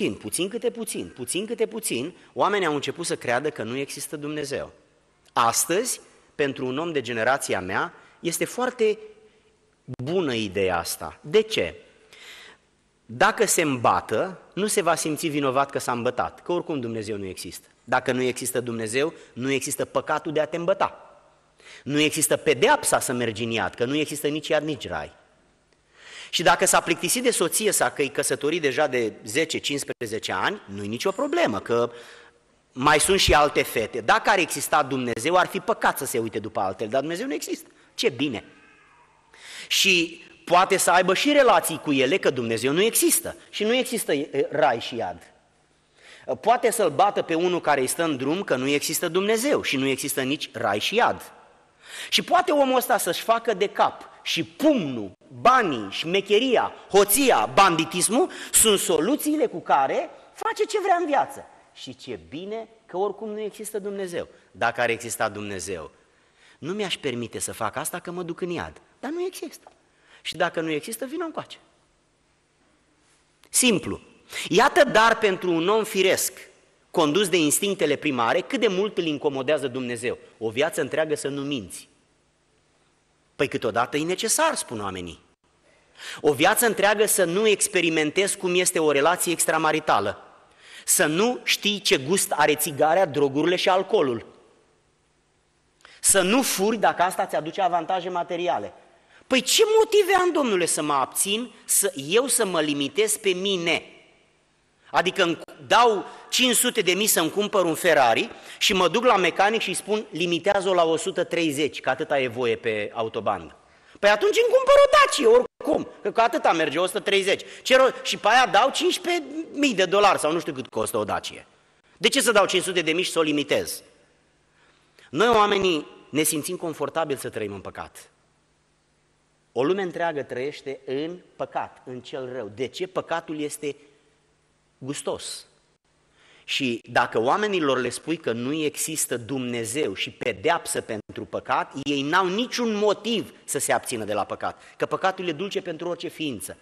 câte puțin, oamenii au început să creadă că nu există Dumnezeu. Astăzi, pentru un om de generația mea, este foarte bună ideea asta. De ce? Dacă se îmbată, nu se va simți vinovat că s-a îmbătat, că oricum Dumnezeu nu există. Dacă nu există Dumnezeu, nu există păcatul de a te îmbăta. Nu există pedeapsa să mergi în iad, că nu există nici iad, nici rai. Și dacă s-a plictisit de soție sa, că e căsătorit deja de 10-15 ani, nu-i nicio problemă, că mai sunt și alte fete. Dacă ar exista Dumnezeu, ar fi păcat să se uite după altele, dar Dumnezeu nu există. Ce bine! Și poate să aibă și relații cu ele, că Dumnezeu nu există și nu există rai și iad. Poate să-l bată pe unul care îi stă în drum, că nu există Dumnezeu și nu există nici rai și iad. Și poate omul ăsta să-și facă de cap și pumnul, banii, șmecheria, hoția, banditismul sunt soluțiile cu care face ce vrea în viață. Și ce bine că oricum nu există Dumnezeu. Dacă ar exista Dumnezeu, nu mi-aș permite să fac asta că mă duc în iad. Dar nu există. Și dacă nu există, vină încoace. Simplu. Iată dar pentru un om firesc, condus de instinctele primare, cât de mult îl incomodează Dumnezeu. O viață întreagă să nu minți. Păi câteodată e necesar, spun oamenii. O viață întreagă să nu experimentezi cum este o relație extramaritală. Să nu știi ce gust are țigarea, drogurile și alcoolul. Să nu furi dacă asta ți aduce avantaje materiale. Păi ce motive am, Domnule, să mă abțin, să mă limitez pe mine? Adică îmi dau 500.000 să-mi cumpăr un Ferrari și mă duc la mecanic și îi spun limitează-o la 130, că atâta e voie pe autobandă. Păi atunci îmi cumpăr o Dacia, oricum, că atâta merge, 130. Și pe aia dau $15.000 sau nu știu cât costă o Dacia. De ce să dau 500.000 și să o limitez? Noi oamenii ne simțim confortabil să trăim în păcat. O lume întreagă trăiește în păcat, în cel rău. De ce? Păcatul este gustos. Și dacă oamenilor le spui că nu există Dumnezeu și pedeapsă pentru păcat, ei n-au niciun motiv să se abțină de la păcat, că păcatul e dulce pentru orice ființă.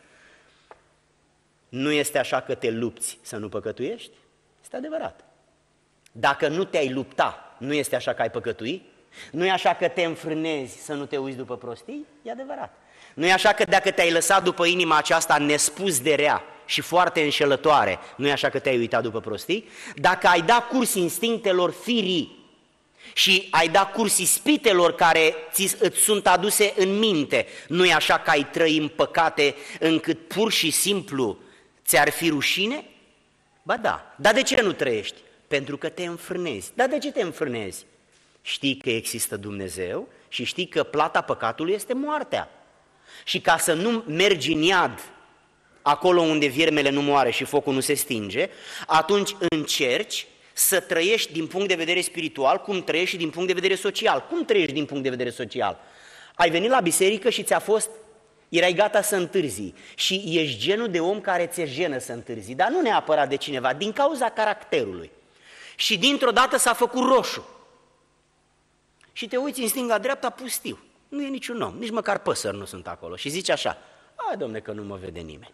Nu este așa că te lupți să nu păcătuiești? Este adevărat. Dacă nu te-ai lupta, nu este așa că ai păcătui? Nu e așa că te înfrânezi să nu te uiți după prostii? E adevărat. Nu e așa că dacă te-ai lăsat după inima aceasta nespus de rea și foarte înșelătoare, nu e așa că te-ai uitat după prostii? Dacă ai dat curs instinctelor firii și ai dat curs ispitelor care îți sunt aduse în minte, nu e așa că ai trăi în păcate încât pur și simplu ți-ar fi rușine? Ba da. Dar de ce nu trăiești? Pentru că te înfrânezi. Dar de ce te înfrânezi? Știi că există Dumnezeu și știi că plata păcatului este moartea. Și ca să nu mergi în iad, acolo unde viermele nu moare și focul nu se stinge, atunci încerci să trăiești din punct de vedere spiritual cum trăiești și din punct de vedere social. Cum trăiești din punct de vedere social? Ai venit la biserică și erai gata să întârzi și ești genul de om care ți-e jenă să întârzi, dar nu neapărat de cineva, din cauza caracterului. Și dintr-o dată s-a făcut roșu. Și te uiți în stânga-dreapta pustiu. Nu e niciun om, nici măcar păsări nu sunt acolo. Și zici așa, Dom'le, că nu mă vede nimeni.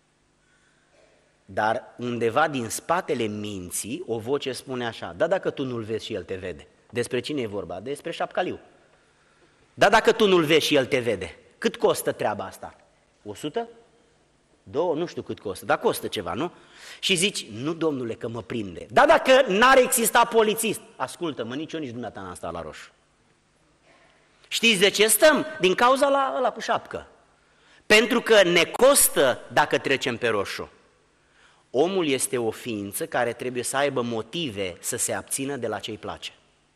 Dar undeva din spatele minții, o voce spune așa, da, dacă tu nu-l vezi și el te vede. Despre cine e vorba? Despre șapcaliu. Da, dacă tu nu-l vezi și el te vede. Cât costă treaba asta? 100? 2? Nu știu cât costă, dar costă ceva, nu? Și zici, nu, domnule, că mă prinde. Da, dacă n-ar exista polițist, ascultă-mă, nici eu, nici dumneata n-am stat la roșu. Știți de ce stăm? Din cauza ăla cu șapcă. Pentru că ne costă dacă trecem pe roșu. Omul este o ființă care trebuie să aibă motive să se abțină de la ce îi place.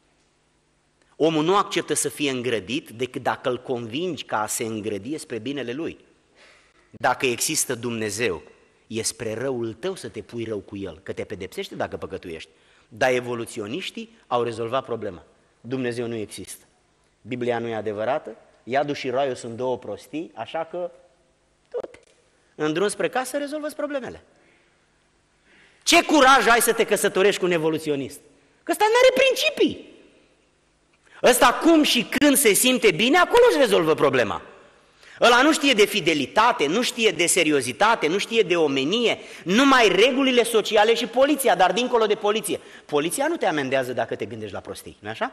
Omul nu acceptă să fie îngrădit decât dacă îl convingi că a se îngrădi spre binele lui. Dacă există Dumnezeu, e spre răul tău să te pui rău cu El, că te pedepsește dacă păcătuiești. Dar evoluționiștii au rezolvat problema. Dumnezeu nu există. Biblia nu e adevărată, iadul și raiul sunt două prostii, așa că du-te. În drum spre casă rezolvă-ți problemele. Ce curaj ai să te căsătorești cu un evoluționist? Că ăsta n-are principii. Ăsta cum și când se simte bine, acolo își rezolvă problema. Ăla nu știe de fidelitate, nu știe de seriozitate, nu știe de omenie, numai regulile sociale și poliția, dar dincolo de poliție. Poliția nu te amendează dacă te gândești la prostii, nu-i așa?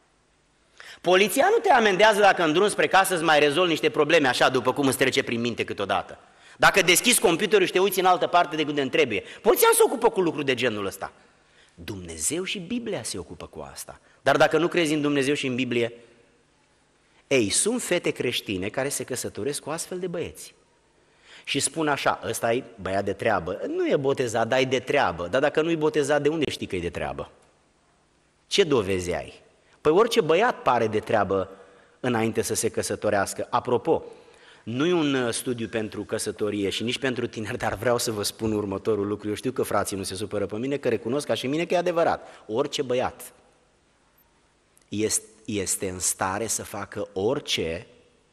Poliția nu te amendează dacă în drum spre casă îți mai rezolvi niște probleme așa după cum îți trece prin minte câteodată. Dacă deschizi computerul și te uiți în altă parte de unde trebuie. Poliția nu se ocupă cu lucruri de genul ăsta. Dumnezeu și Biblia se ocupă cu asta. Dar dacă nu crezi în Dumnezeu și în Biblie, sunt fete creștine care se căsătoresc cu astfel de băieți. Și spun așa, ăsta e băiat de treabă, nu e botezat, dar e de treabă. Dar dacă nu-i botezat, de unde știi că e de treabă? Ce dovezi ai? Păi orice băiat pare de treabă înainte să se căsătorească. Apropo, nu e un studiu pentru căsătorie și nici pentru tineri, dar vreau să vă spun următorul lucru. Eu știu că frații nu se supără pe mine, că recunosc ca și mine că e adevărat. Orice băiat este în stare să facă orice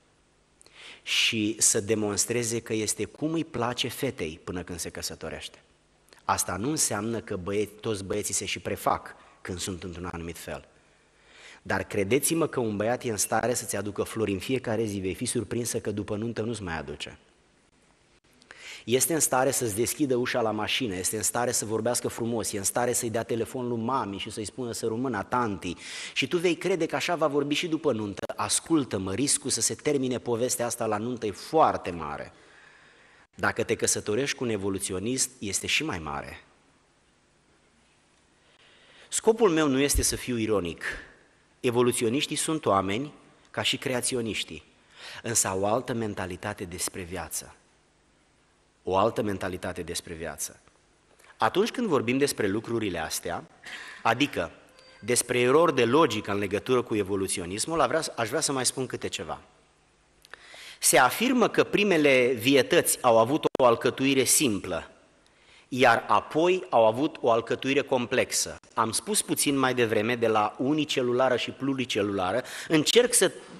și să demonstreze că este cum îi place fetei până când se căsătorește. Asta nu înseamnă că toți băieții se și prefac când sunt într-un anumit fel. Dar credeți-mă că un băiat e în stare să-ți aducă flori în fiecare zi, vei fi surprinsă că după nuntă nu-ți mai aduce. Este în stare să-ți deschidă ușa la mașină, este în stare să vorbească frumos, e în stare să-i dea telefon lui mami și să-i spună să rămână tanti. Și tu vei crede că așa va vorbi și după nuntă. Ascultă-mă, riscul să se termine povestea asta la nuntă e foarte mare. Dacă te căsătorești cu un evoluționist, este și mai mare. Scopul meu nu este să fiu ironic. Evoluționiștii sunt oameni ca și creaționiștii, însă au o altă mentalitate despre viață. O altă mentalitate despre viață. Atunci când vorbim despre lucrurile astea, adică despre erori de logică în legătură cu evoluționismul, aș vrea să mai spun câte ceva. Se afirmă că primele vietăți au avut o alcătuire simplă, iar apoi au avut o alcătuire complexă. Am spus puțin mai devreme de la unicelulară și pluricelulară, încerc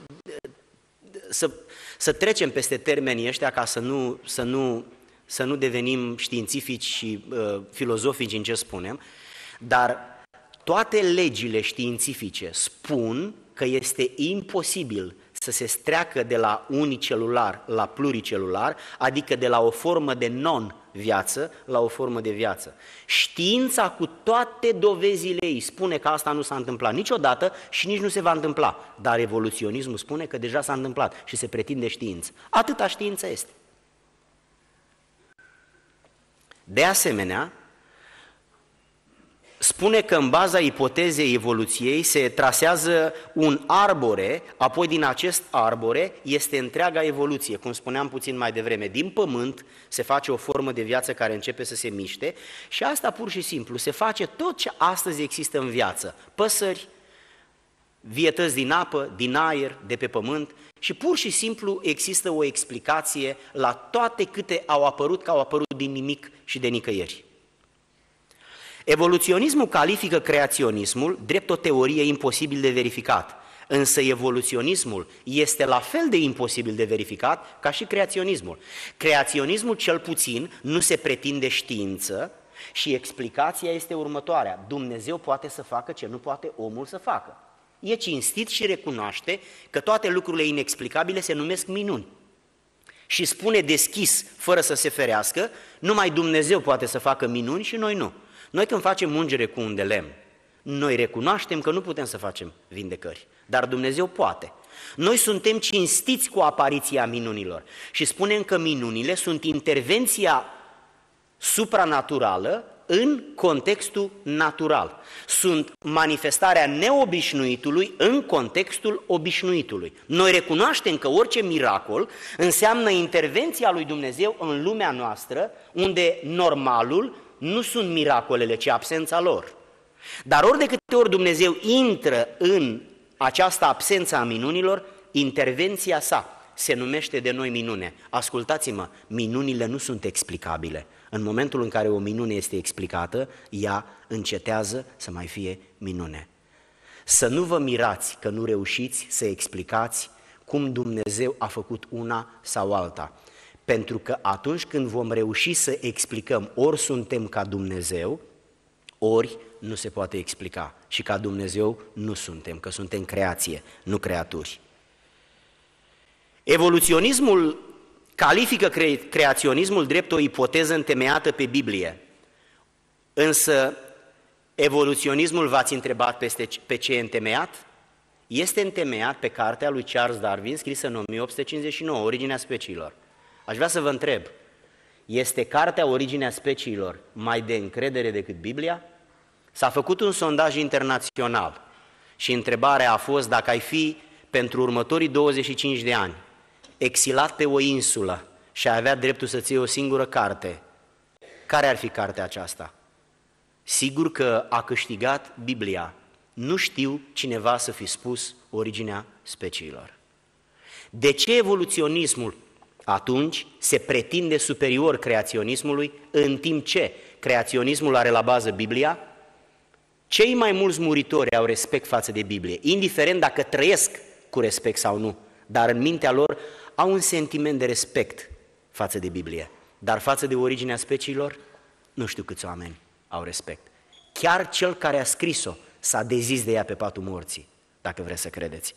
să trecem peste termenii ăștia ca să nu devenim științifici și filozofici în ce spunem, dar toate legile științifice spun că este imposibil să se treacă de la unicelular la pluricelular, adică de la o formă de non-viață la o formă de viață. Știința cu toate dovezile ei spune că asta nu s-a întâmplat niciodată și nici nu se va întâmpla, dar evoluționismul spune că deja s-a întâmplat și se pretinde știință. Atâta știință este. De asemenea, spune că în baza ipotezei evoluției se trasează un arbore, apoi din acest arbore este întreaga evoluție, cum spuneam puțin mai devreme. Din pământ se face o formă de viață care începe să se miște și asta pur și simplu se face tot ce astăzi există în viață. Păsări, vietăți din apă, din aer, de pe pământ și pur și simplu există o explicație la toate câte au apărut, că au apărut din nimic și de nicăieri. Evoluționismul califică creaționismul drept o teorie imposibil de verificat, însă evoluționismul este la fel de imposibil de verificat ca și creaționismul. Creaționismul cel puțin nu se pretinde știință și explicația este următoarea: Dumnezeu poate să facă ce nu poate omul să facă. E cinstit și recunoaște că toate lucrurile inexplicabile se numesc minuni. Și spune deschis, fără să se ferească, numai Dumnezeu poate să facă minuni și noi nu. Noi când facem ungere cu un de lemn, noi recunoaștem că nu putem să facem vindecări, dar Dumnezeu poate. Noi suntem cinstiți cu apariția minunilor și spunem că minunile sunt intervenția supranaturală în contextul natural. Sunt manifestarea neobișnuitului în contextul obișnuitului. Noi recunoaștem că orice miracol înseamnă intervenția lui Dumnezeu în lumea noastră, unde normalul nu sunt miracolele, ci absența lor. Dar ori de câte ori Dumnezeu intră în această absență a minunilor, intervenția sa se numește de noi minune. Ascultați-mă, minunile nu sunt explicabile. În momentul în care o minune este explicată, ea încetează să mai fie minune. Să nu vă mirați că nu reușiți să explicați cum Dumnezeu a făcut una sau alta. Pentru că atunci când vom reuși să explicăm, ori suntem ca Dumnezeu, ori nu se poate explica. Și ca Dumnezeu nu suntem, că suntem creație, nu creaturi. Evoluționismul califică creaționismul drept o ipoteză întemeiată pe Biblie. Însă evoluționismul, v-ați întrebat pe ce e întemeiat? Este întemeiat pe cartea lui Charles Darwin, scrisă în 1859, Originea speciilor. Aș vrea să vă întreb, este cartea Originea speciilor mai de încredere decât Biblia? S-a făcut un sondaj internațional și întrebarea a fost dacă ai fi pentru următorii 25 de ani exilat pe o insulă și ai avea dreptul să-ți iei o singură carte, care ar fi cartea aceasta? Sigur că a câștigat Biblia. Nu știu cineva să fi spus Originea speciilor. De ce evoluționismul atunci se pretinde superior creaționismului, în timp ce creaționismul are la bază Biblia? Cei mai mulți muritori au respect față de Biblie, indiferent dacă trăiesc cu respect sau nu, dar în mintea lor au un sentiment de respect față de Biblie. Dar față de Originea speciilor, nu știu câți oameni au respect. Chiar cel care a scris-o S-a dezis de ea pe patul morții, dacă vreți să credeți.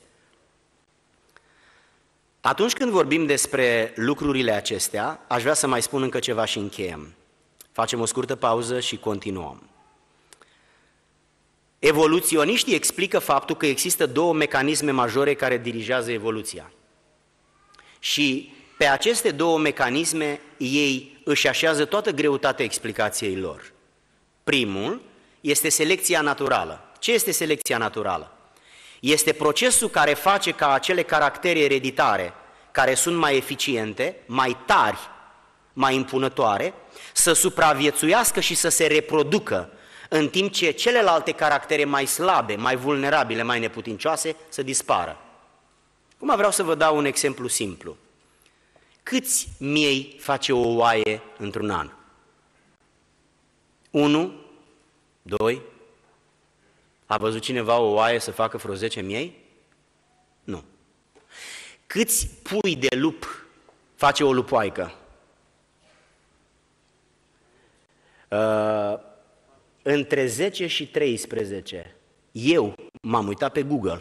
Atunci când vorbim despre lucrurile acestea, aș vrea să mai spun încă ceva și încheiem. Facem o scurtă pauză și continuăm. Evoluționiștii explică faptul că există două mecanisme majore care dirigează evoluția. Și pe aceste două mecanisme ei își așează toată greutatea explicației lor. Primul este selecția naturală. Ce este selecția naturală? Este procesul care face ca acele caractere ereditare, care sunt mai eficiente, mai tari, mai impunătoare, să supraviețuiască și să se reproducă, în timp ce celelalte caractere mai slabe, mai vulnerabile, mai neputincioase, să dispară. Acum vreau să vă dau un exemplu simplu. Câți miei face o oaie într-un an? 1, 2, a văzut cineva o oaie să facă vreo 10 miei? Nu. Câți pui de lup face o lupoaică? Între 10 și 13. Eu m-am uitat pe Google.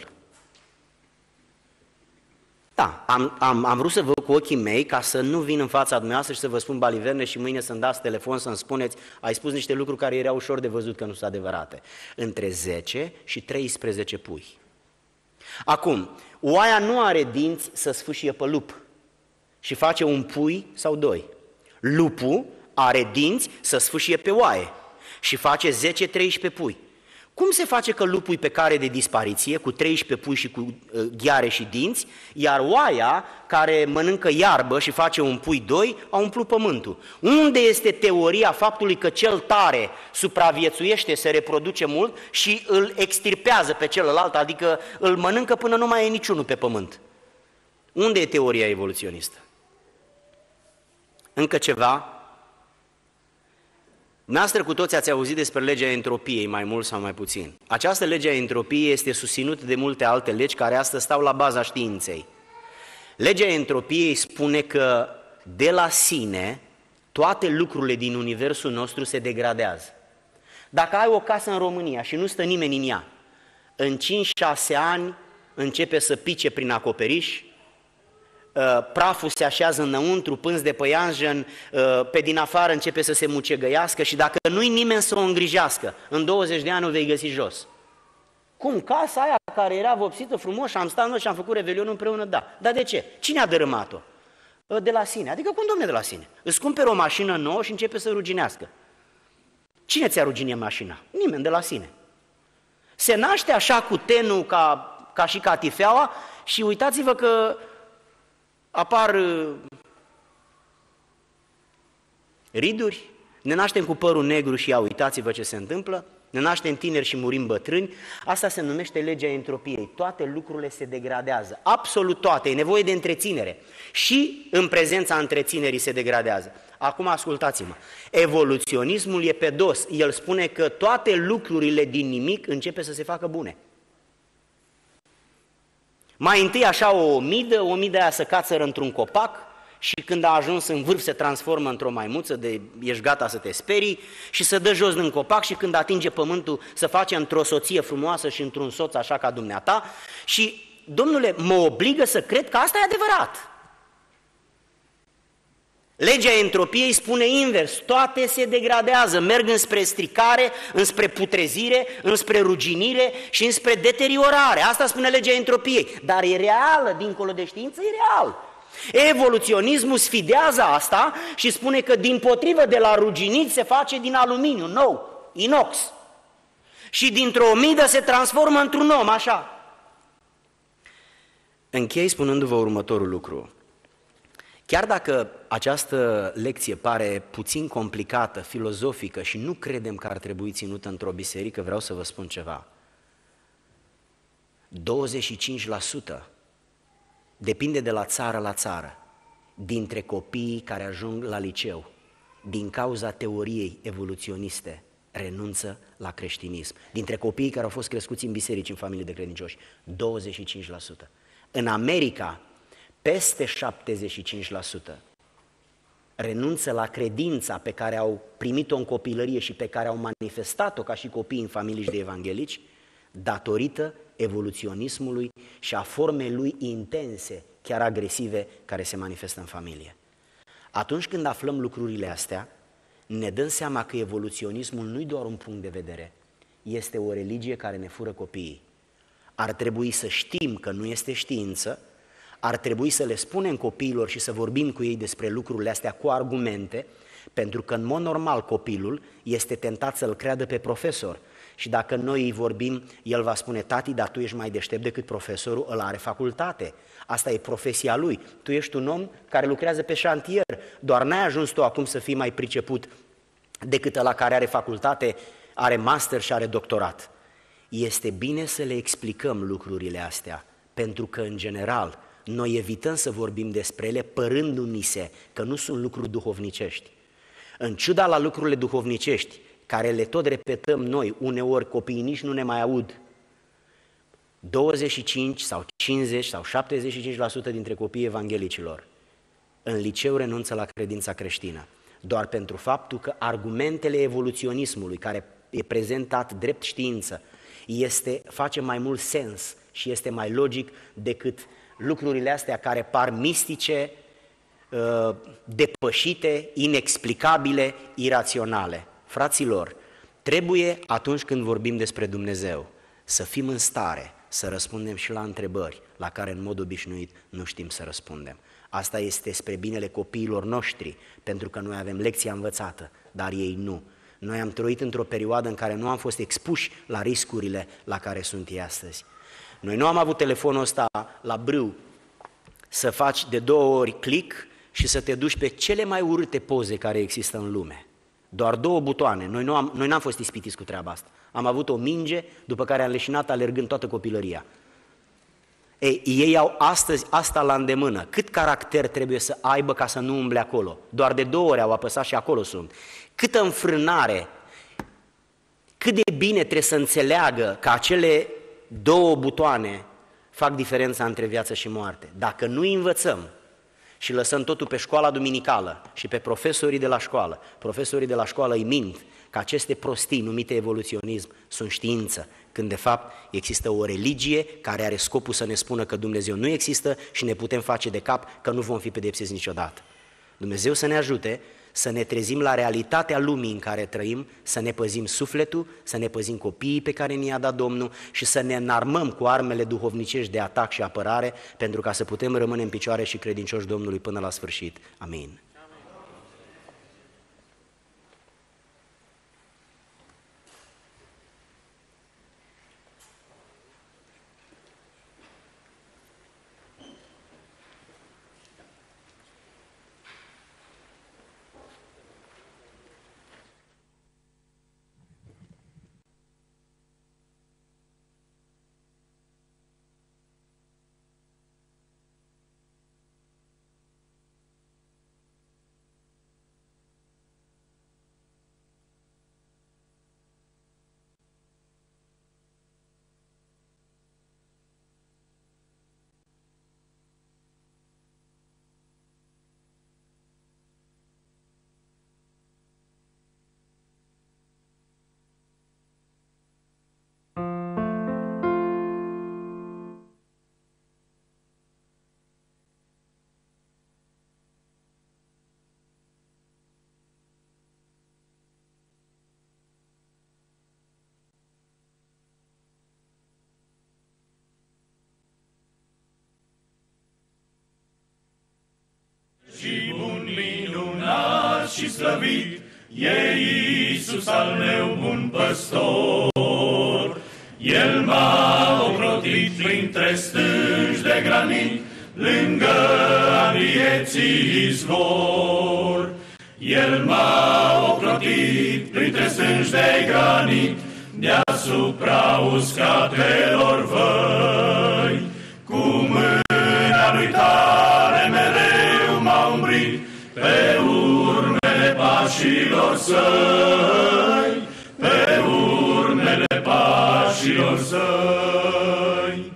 Da, am vrut să văd cu ochii mei ca să nu vin în fața dumneavoastră și să vă spun baliverne și mâine să-mi dați telefon să-mi spuneți ai spus niște lucruri care erau ușor de văzut că nu sunt adevărate. Între 10 și 13 pui. Acum, oaia nu are dinți să sfâșie pe lup și face un pui sau doi. Lupul are dinți să sfâșie pe oaie și face 10-13 pui. Cum se face că lupul e pe cale de dispariție, cu 13 pui și cu ghiare și dinți, iar oaia, care mănâncă iarbă și face un pui doi, a umplut pământul? Unde este teoria faptului că cel tare supraviețuiește, se reproduce mult și îl extirpează pe celălalt, adică îl mănâncă până nu mai e niciunul pe pământ? Unde e teoria evoluționistă? Încă ceva. Dumneavoastră cu toți ați auzit despre legea entropiei, mai mult sau mai puțin. Această lege a entropiei este susținută de multe alte legi care astăzi stau la baza științei. Legea entropiei spune că de la sine toate lucrurile din universul nostru se degradează. Dacă ai o casă în România și nu stă nimeni în ea, în 5-6 ani începe să pice prin acoperiș, praful se așează înăuntru, pânzi de păianjen, pe din afară începe să se mucegăiască și dacă nu-i nimeni să o îngrijească, în 20 de ani o vei găsi jos. Cum? Casa aia care era vopsită frumos și am stat noi și am făcut revelion împreună? Da. Dar de ce? Cine a dărâmat-o? De la sine. Adică cum, domne, de la sine? Îți cumperi o mașină nouă și începe să ruginească. Cine ți-a ruginit mașina? Nimeni, de la sine. Se naște așa cu tenul ca și catifeaua și uitați-vă că apar riduri, ne naștem cu părul negru și ia, uitați-vă ce se întâmplă, ne naștem tineri și murim bătrâni, asta se numește legea entropiei, toate lucrurile se degradează, absolut toate, e nevoie de întreținere și în prezența întreținerii se degradează. Acum ascultați-mă, evoluționismul e pe dos, el spune că toate lucrurile din nimic începe să se facă bune. Mai întâi așa o omidă aia se cațără într-un copac și când a ajuns în vârf se transformă într-o maimuță de ești gata să te sperii și se dă jos din copac și când atinge pământul se face într-o soție frumoasă și într-un soț așa ca dumneata și, domnule, mă obligă să cred că asta e adevărat. Legea entropiei spune invers, toate se degradează, merg înspre stricare, înspre putrezire, înspre ruginire și înspre deteriorare. Asta spune legea entropiei, dar e reală, dincolo de știință, e real. Evoluționismul sfidează asta și spune că dimpotrivă de la ruginit se face din aluminiu, nou, inox. Și dintr-o omidă se transformă într-un om, așa. Închei spunându-vă următorul lucru. Chiar dacă această lecție pare puțin complicată, filozofică și nu credem că ar trebui ținută într-o biserică, vreau să vă spun ceva. 25% depinde de la țară, dintre copiii care ajung la liceu, din cauza teoriei evoluționiste, renunță la creștinism. Dintre copiii care au fost crescuți în biserici, în familii de credincioși, 25%. În America, peste 75% renunță la credința pe care au primit-o în copilărie și pe care au manifestat-o ca și copii în familii de evanghelici datorită evoluționismului și a formei lui intense, chiar agresive, care se manifestă în familie. Atunci când aflăm lucrurile astea, ne dăm seama că evoluționismul nu-i doar un punct de vedere, este o religie care ne fură copiii. Ar trebui să știm că nu este știință, ar trebui să le spunem copiilor și să vorbim cu ei despre lucrurile astea cu argumente, pentru că în mod normal copilul este tentat să-l creadă pe profesor. Și dacă noi îi vorbim, el va spune: tati, dar tu ești mai deștept decât profesorul, ăla are facultate. Asta e profesia lui. Tu ești un om care lucrează pe șantier, doar n-ai ajuns tu acum să fii mai priceput decât ăla care are facultate, are master și are doctorat. Este bine să le explicăm lucrurile astea, pentru că, în general, noi evităm să vorbim despre ele părându-ni se că nu sunt lucruri duhovnicești. În ciuda la lucrurile duhovnicești, care le tot repetăm noi, uneori copiii nici nu ne mai aud, 25 sau 50 sau 75% dintre copiii evanghelicilor în liceu renunță la credința creștină, doar pentru faptul că argumentele evoluționismului, care e prezentat drept știință, face mai mult sens și este mai logic decât lucrurile astea care par mistice, depășite, inexplicabile, iraționale. Fraților, trebuie atunci când vorbim despre Dumnezeu să fim în stare să răspundem și la întrebări la care în mod obișnuit nu știm să răspundem. Asta este spre binele copiilor noștri, pentru că noi avem lecția învățată, dar ei nu. Noi am trăit într-o perioadă în care nu am fost expuși la riscurile la care sunt ei astăzi. Noi nu am avut telefonul ăsta la brâu să faci de 2 ori click și să te duci pe cele mai urâte poze care există în lume. Doar 2 butoane. Noi n-am fost ispitiți cu treaba asta. Am avut o minge, după care am leșinat alergând toată copilăria. Ei au astăzi asta la îndemână. Cât caracter trebuie să aibă ca să nu umble acolo? Doar de 2 ori au apăsat și acolo sunt. Câtă înfrânare, cât de bine trebuie să înțeleagă că acele 2 butoane fac diferența între viață și moarte. Dacă nu îi învățăm și lăsăm totul pe școala duminicală și pe profesorii de la școală, profesorii de la școală îi mint că aceste prostii numite evoluționism sunt știință, când de fapt există o religie care are scopul să ne spună că Dumnezeu nu există și ne putem face de cap că nu vom fi pedepsiți niciodată. Dumnezeu să ne ajute să ne trezim la realitatea lumii în care trăim, să ne păzim sufletul, să ne păzim copiii pe care ni-a dat Domnul și să ne înarmăm cu armele duhovnicești de atac și apărare, pentru ca să putem rămâne în picioare și credincioși Domnului până la sfârșit. Amin. Și bun, minunat și slăvit e Iisus al meu bun păstor. El m-a ocrotit printre stânci de granit, lângă a vieții izvor. El m-a ocrotit printre stânci de granit, deasupra uscatelor văi. Cu mâna lui tare mereu m-a umbrit, pe urmele pașilor săi, pe urmele pașilor săi.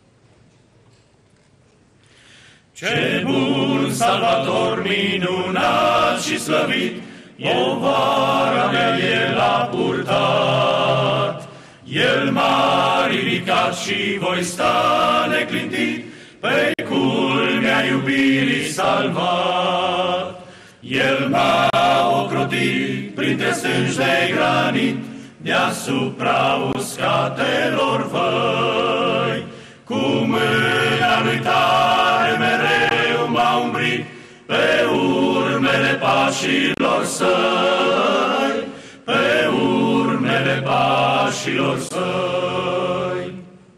Ce bun Salvator minunat și slăvit, povara mea El a purtat. El m-a ridicat și voi sta neclintit, pe culmea iubirii salvat. El m-a ocrotit printre stânci de granit, deasupra uscatelor văi. Cu mâna lui tare mereu m-a umbrit, pe urmele pașilor săi, pe urmele pașilor săi.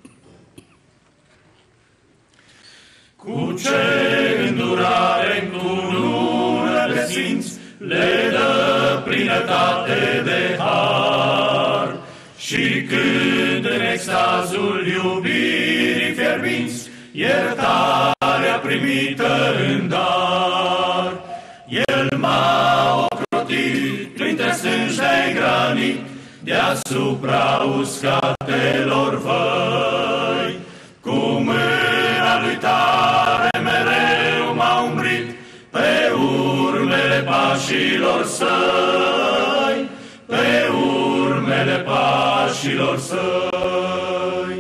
Cu ce îndurare încunună de sfinți, le dă plinătate de har, și când în extazul iubirii fierbinți, iertarea primită în dar. El m-a ocrotit printre stânci de granit, deasupra uscatelor văi. Cu mâna lui tare mereu m-a umbrit, pe urmele pașilor săi, pe urmele pașilor săi.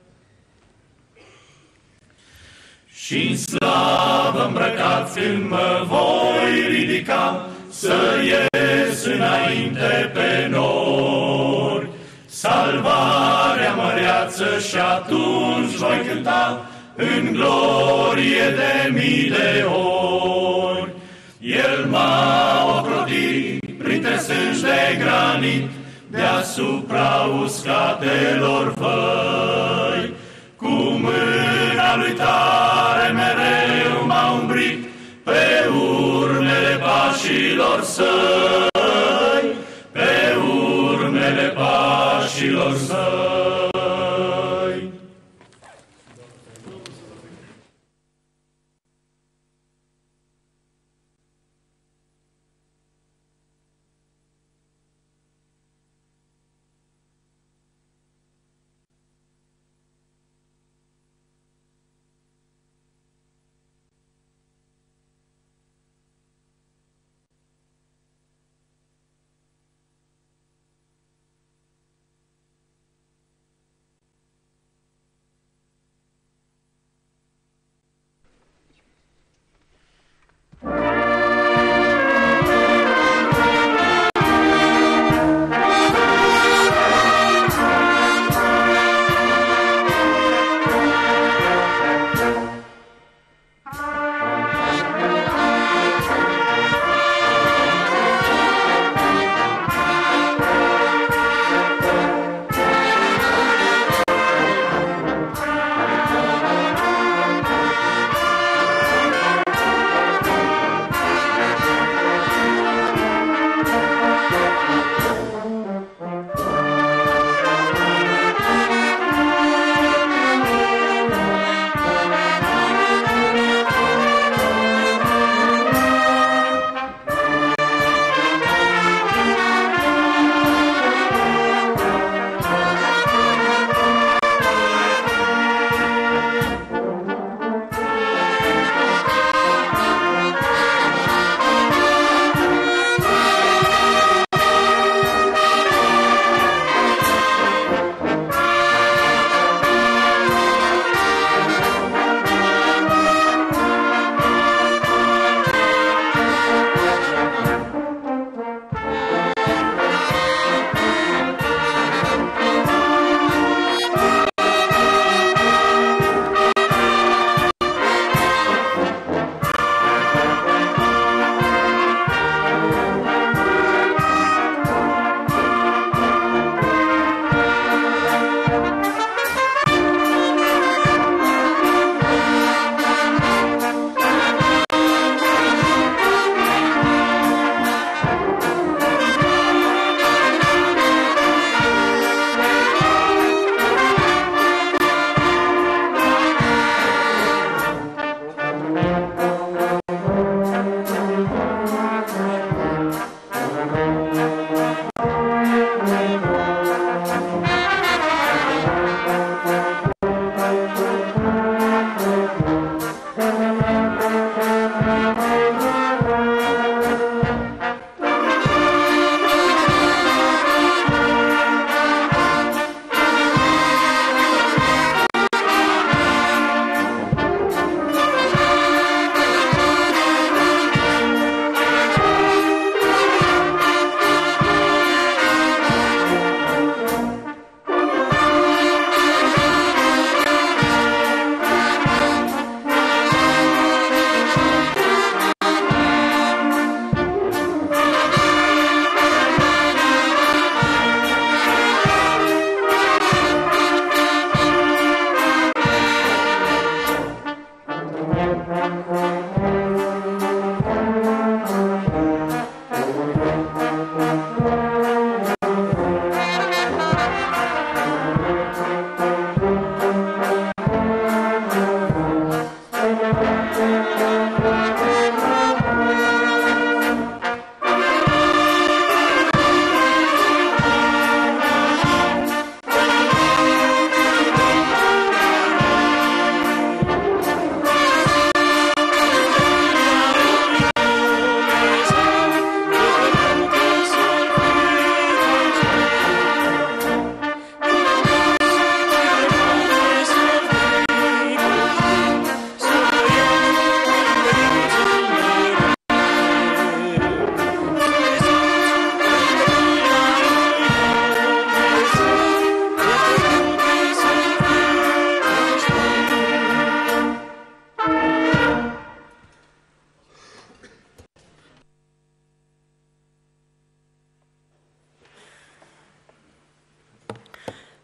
Și-n slavă îmbrăcat când mă voi ridica, să ies înainte pe nori. Salvarea măreață și atunci voi cânta în glorie de mii de ori. El m-a ocrotit printre stânci de granit, deasupra uscatelor văi. Cu mâna lui tare mereu m-a umbrit, pe urmele pașilor săi, pe urmele pașilor săi.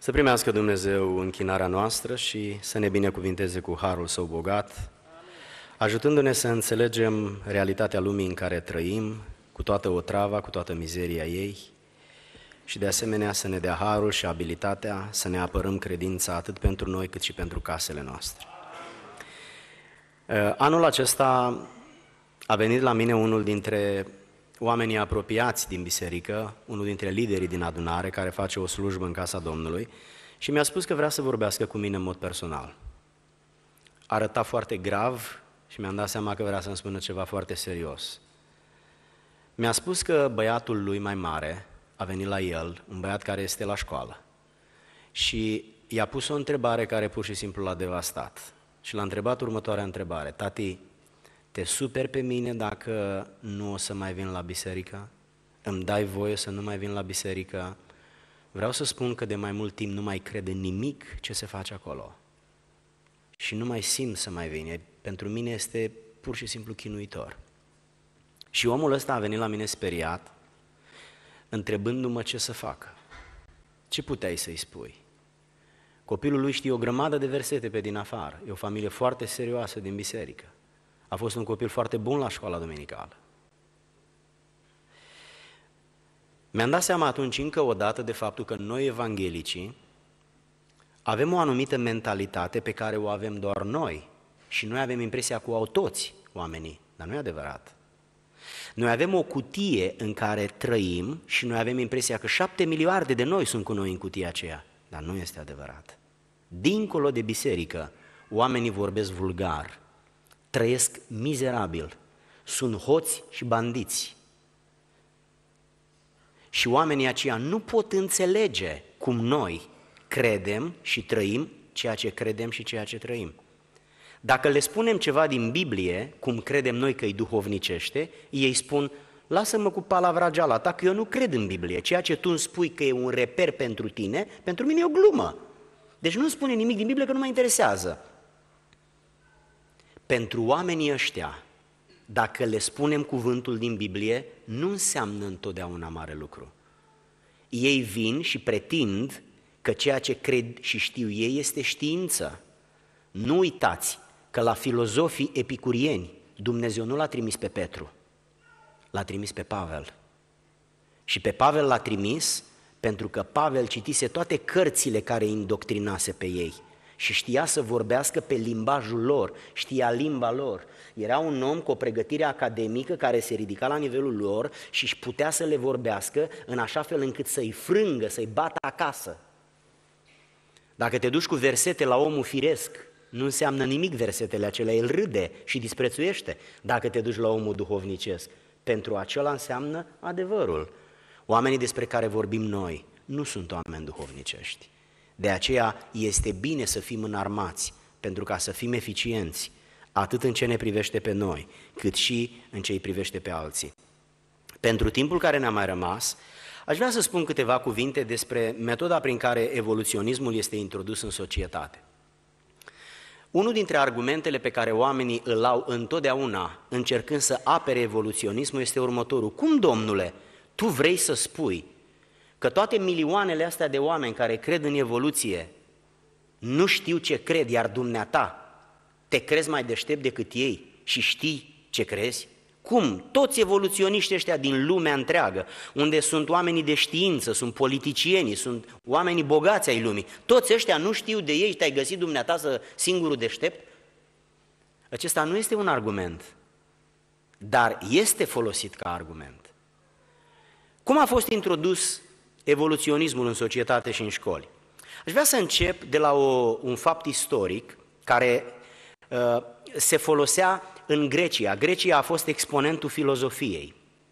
Să primească Dumnezeu închinarea noastră și să ne binecuvinteze cu harul Său bogat, ajutându-ne să înțelegem realitatea lumii în care trăim, cu toată otrava, cu toată mizeria ei, și de asemenea să ne dea harul și abilitatea să ne apărăm credința atât pentru noi cât și pentru casele noastre. Anul acesta a venit la mine unul dintre oamenii apropiați din biserică, unul dintre liderii din adunare care face o slujbă în casa Domnului și mi-a spus că vrea să vorbească cu mine în mod personal. Arăta foarte grav și mi-am dat seama că vrea să-mi spună ceva foarte serios. Mi-a spus că băiatul lui mai mare a venit la el, un băiat care este la școală, și i-a pus o întrebare care pur și simplu l-a devastat. Și l-a întrebat următoarea întrebare: tati, te superi pe mine dacă nu o să mai vin la biserică? Îmi dai voie să nu mai vin la biserică? Vreau să spun că de mai mult timp nu mai cred în nimic ce se face acolo. Și nu mai simt să mai vin. Pentru mine este pur și simplu chinuitor. Și omul ăsta a venit la mine speriat, întrebându-mă ce să facă. Ce puteai să-i spui? Copilul lui știe o grămadă de versete pe din afară. E o familie foarte serioasă din biserică. A fost un copil foarte bun la școala duminicală. Mi-am dat seama atunci încă o dată de faptul că noi, evanghelicii, avem o anumită mentalitate pe care o avem doar noi și noi avem impresia că o au toți oamenii, dar nu e adevărat. Noi avem o cutie în care trăim și noi avem impresia că 7 miliarde de noi sunt cu noi în cutia aceea, dar nu este adevărat. Dincolo de biserică, oamenii vorbesc vulgar, trăiesc mizerabil, sunt hoți și bandiți. Și oamenii aceia nu pot înțelege cum noi credem și trăim ceea ce credem și ceea ce trăim. Dacă le spunem ceva din Biblie, cum credem noi că îi duhovnicește, ei spun: lasă-mă cu palavrageala ta, că eu nu cred în Biblie. Ceea ce tu îmi spui că e un reper pentru tine, pentru mine e o glumă. Deci nu spune nimic din Biblie, că nu mă interesează. Pentru oamenii ăștia, dacă le spunem cuvântul din Biblie, nu înseamnă întotdeauna mare lucru. Ei vin și pretind că ceea ce cred și știu ei este știință. Nu uitați că la filozofii epicurieni Dumnezeu nu l-a trimis pe Petru, l-a trimis pe Pavel. Și pe Pavel l-a trimis pentru că Pavel citise toate cărțile care îi indoctrinase pe ei și știa să vorbească pe limbajul lor, știa limba lor. Era un om cu o pregătire academică care se ridica la nivelul lor și își putea să le vorbească în așa fel încât să-i frângă, să-i bată acasă. Dacă te duci cu versete la omul firesc, nu înseamnă nimic versetele acelea, el râde și disprețuiește. Dacă te duci la omul duhovnicesc, pentru acela înseamnă adevărul. Oamenii despre care vorbim noi nu sunt oameni duhovnicești. De aceea este bine să fim înarmați, pentru ca să fim eficienți, atât în ce ne privește pe noi, cât și în ce îi privește pe alții. Pentru timpul care ne-a mai rămas, aș vrea să spun câteva cuvinte despre metoda prin care evoluționismul este introdus în societate. Unul dintre argumentele pe care oamenii îl au întotdeauna încercând să apere evoluționismul este următorul: cum, domnule, tu vrei să spui că toate milioanele astea de oameni care cred în evoluție nu știu ce cred, iar dumneata te crezi mai deștept decât ei și știi ce crezi? Cum? Toți evoluționiștii ăștia din lumea întreagă, unde sunt oamenii de știință, sunt politicienii, sunt oamenii bogați ai lumii, toți ăștia nu știu de ei și te-ai găsit dumneata singurul deștept? Acesta nu este un argument, dar este folosit ca argument. Cum a fost introdus evoluționismul în societate și în școli? Aș vrea să încep de la un fapt istoric care se folosea în Grecia. Grecia a fost exponentul filozofiei.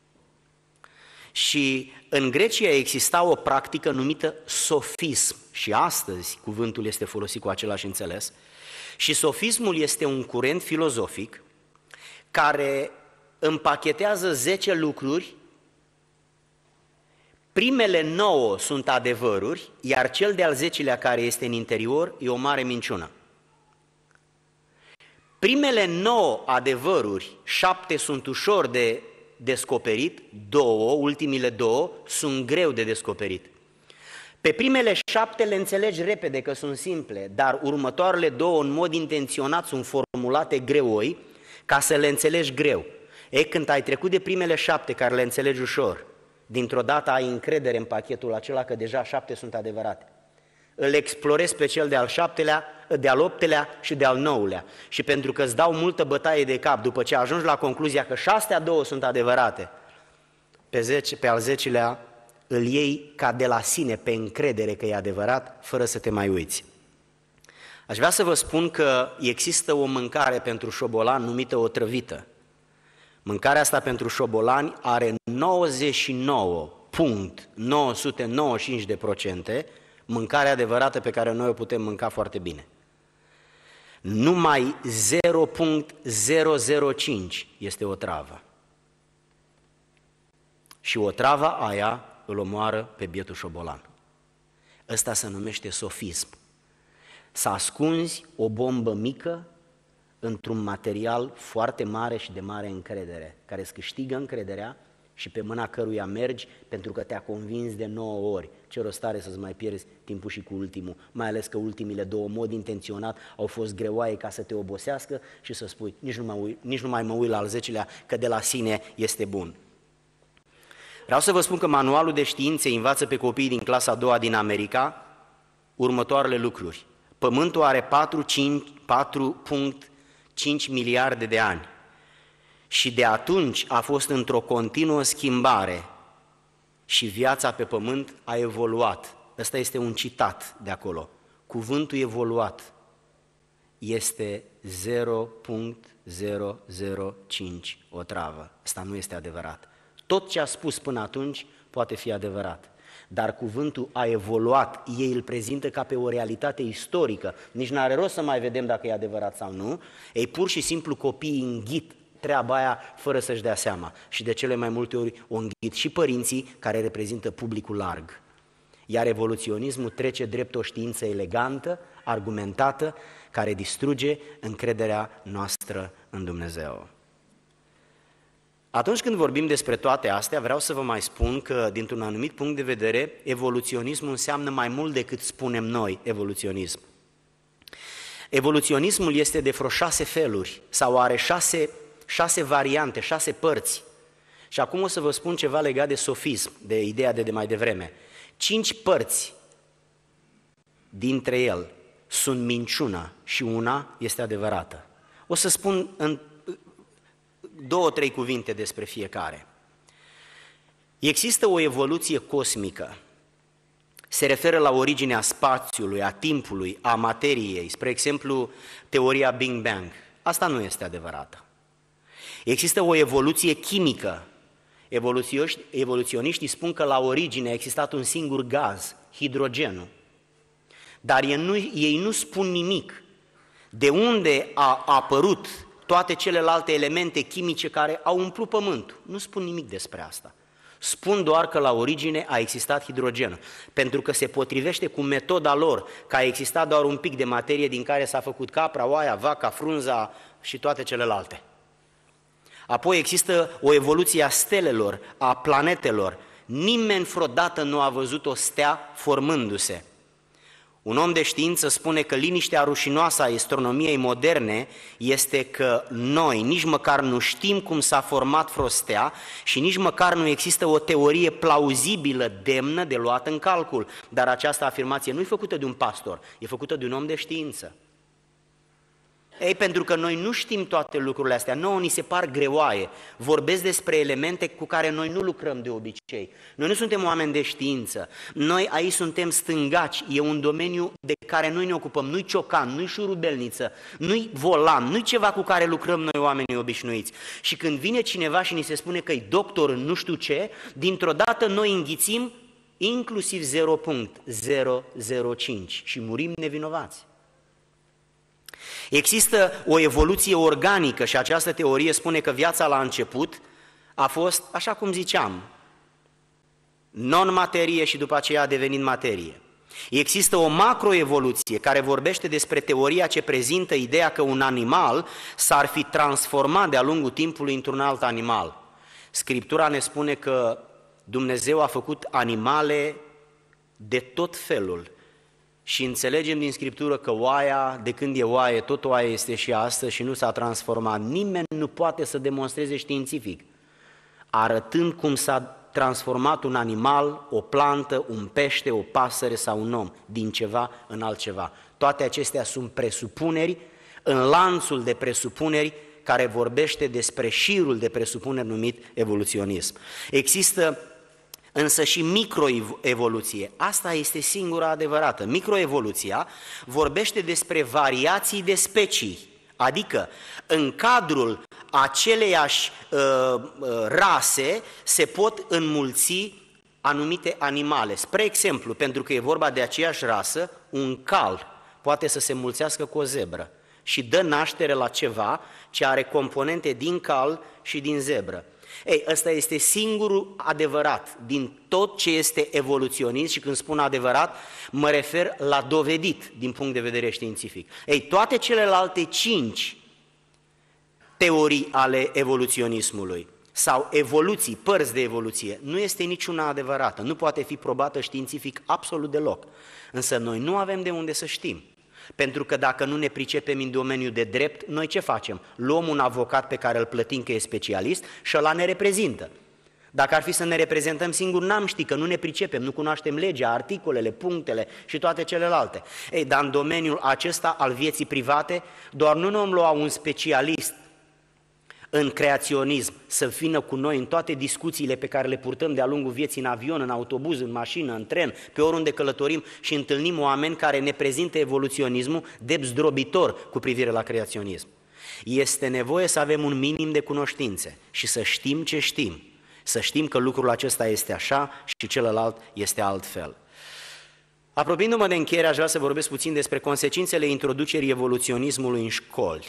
Și în Grecia exista o practică numită sofism. Și astăzi cuvântul este folosit cu același înțeles. Și sofismul este un curent filozofic care împachetează 10 lucruri. Primele 9 sunt adevăruri, iar cel de-al 10-lea care este în interior e o mare minciună. Primele 9 adevăruri, 7 sunt ușor de descoperit, 2, ultimile 2 sunt greu de descoperit. Pe primele 7 le înțelegi repede că sunt simple, dar următoarele 2 în mod intenționat sunt formulate greoi ca să le înțelegi greu. Când ai trecut de primele 7 care le înțelegi ușor, dintr-o dată ai încredere în pachetul acela că deja 7 sunt adevărate. Îl explorezi pe cel de-al 7-lea, de-al 8-lea și de-al 9-lea. Și pentru că îți dau multă bătaie de cap după ce ajungi la concluzia că 6-2 sunt adevărate, pe al 10-lea îl iei ca de la sine, pe încredere că e adevărat, fără să te mai uiți. Aș vrea să vă spun că există o mâncare pentru șobolani numită otrăvită. Mâncarea asta pentru șobolani are 99,995% mâncare adevărată pe care noi o putem mânca foarte bine. Numai 0,005 este o travă. Și o travă aia îl omoară pe bietul șobolan. Ăsta se numește sofism. Să ascunzi o bombă mică într-un material foarte mare și de mare încredere, care îți câștigă încrederea și pe mâna căruia mergi pentru că te-a convins de 9 ori. Ce rost are să-ți mai pierzi timpul și cu ultimul, mai ales că ultimile 2, în mod intenționat, au fost greoaie ca să te obosească și să spui, nici nu mai mă uit la al 10-lea, că de la sine este bun. Vreau să vă spun că manualul de științe învață pe copiii din clasa a 2 din America următoarele lucruri. Pământul are 4,5 miliarde de ani și de atunci a fost într-o continuă schimbare și viața pe pământ a evoluat. Ăsta este un citat de acolo. Cuvântul evoluat este 0,005 o travă. Asta nu este adevărat. Tot ce a spus până atunci poate fi adevărat, dar cuvântul a evoluat, ei îl prezintă ca pe o realitate istorică, nici nu are rost să mai vedem dacă e adevărat sau nu, ei pur și simplu copiii înghit treaba aia fără să-și dea seama și de cele mai multe ori o înghit și părinții care reprezintă publicul larg. Iar evoluționismul trece drept o știință elegantă, argumentată, care distruge încrederea noastră în Dumnezeu. Atunci când vorbim despre toate astea, vreau să vă mai spun că, dintr-un anumit punct de vedere, evoluționismul înseamnă mai mult decât spunem noi evoluționism. Evoluționismul este de vreo 6 feluri sau are 6 variante, 6 părți. Și acum o să vă spun ceva legat de sofism, de ideea de mai devreme. 5 părți dintre ele sunt minciună și una este adevărată. O să spun în 2-3 cuvinte despre fiecare. Există o evoluție cosmică. Se referă la originea spațiului, a timpului, a materiei. Spre exemplu, teoria Big Bang. Asta nu este adevărată. Există o evoluție chimică. Evoluționiștii spun că la origine a existat un singur gaz, hidrogenul. Dar ei nu spun nimic. De unde a apărut toate celelalte elemente chimice care au umplut pământul? Nu spun nimic despre asta. Spun doar că la origine a existat hidrogen, pentru că se potrivește cu metoda lor, că a existat doar un pic de materie din care s-a făcut capra, oaia, vaca, frunza și toate celelalte. Apoi există o evoluție a stelelor, a planetelor. Nimeni vreodată nu a văzut o stea formându-se. Un om de știință spune că liniștea rușinoasă a astronomiei moderne este că noi nici măcar nu știm cum s-a format vreo stea și nici măcar nu există o teorie plauzibilă, demnă de luat în calcul. Dar această afirmație nu e făcută de un pastor, e făcută de un om de știință. Ei, pentru că noi nu știm toate lucrurile astea, nouă ni se par greoaie, vorbesc despre elemente cu care noi nu lucrăm de obicei. Noi nu suntem oameni de știință, noi aici suntem stângaci, e un domeniu de care noi ne ocupăm, nu-i ciocan, nu-i șurubelniță, nu-i volan, nu-i ceva cu care lucrăm noi oamenii obișnuiți. Și când vine cineva și ni se spune că e doctor în nu știu ce, dintr-o dată noi înghițim inclusiv 0,005 și murim nevinovați. Există o evoluție organică și această teorie spune că viața la început a fost, așa cum ziceam, non-materie și după aceea a devenit materie. Există o macroevoluție care vorbește despre teoria ce prezintă ideea că un animal s-ar fi transformat de-a lungul timpului într-un alt animal. Scriptura ne spune că Dumnezeu a făcut animale de tot felul. Și înțelegem din Scriptură că oaia, de când e oaie, tot oaie este și astăzi și nu s-a transformat. Nimeni nu poate să demonstreze științific, arătând cum s-a transformat un animal, o plantă, un pește, o pasăre sau un om, din ceva în altceva. Toate acestea sunt presupuneri în lanțul de presupuneri care vorbește despre șirul de presupuneri numit evoluționism. Există însă și microevoluție. Asta este singura adevărată. Microevoluția vorbește despre variații de specii, adică în cadrul aceleiași rase se pot înmulți anumite animale. Spre exemplu, pentru că e vorba de aceeași rasă, un cal poate să se înmulțească cu o zebră și dă naștere la ceva ce are componente din cal și din zebră. Ei, ăsta este singurul adevărat din tot ce este evoluționist și când spun adevărat, mă refer la dovedit din punct de vedere științific. Ei, toate celelalte 5 teorii ale evoluționismului sau evoluții, părți de evoluție, nu este niciuna adevărată, nu poate fi probată științific absolut deloc. Însă noi nu avem de unde să știm. Pentru că dacă nu ne pricepem în domeniul de drept, noi ce facem? Luăm un avocat pe care îl plătim că e specialist și ăla ne reprezintă. Dacă ar fi să ne reprezentăm singuri, n-am ști că nu ne pricepem, nu cunoaștem legea, articolele, punctele și toate celelalte. Ei, dar în domeniul acesta al vieții private, doar nu ne-am luat un specialist în creaționism să vină cu noi în toate discuțiile pe care le purtăm de-a lungul vieții în avion, în autobuz, în mașină, în tren, pe oriunde călătorim și întâlnim oameni care ne prezintă evoluționismul de zdrobitor cu privire la creaționism. Este nevoie să avem un minim de cunoștințe și să știm ce știm, să știm că lucrul acesta este așa și celălalt este altfel. Apropiindu-mă de încheiere, aș vrea să vorbesc puțin despre consecințele introducerii evoluționismului în școli.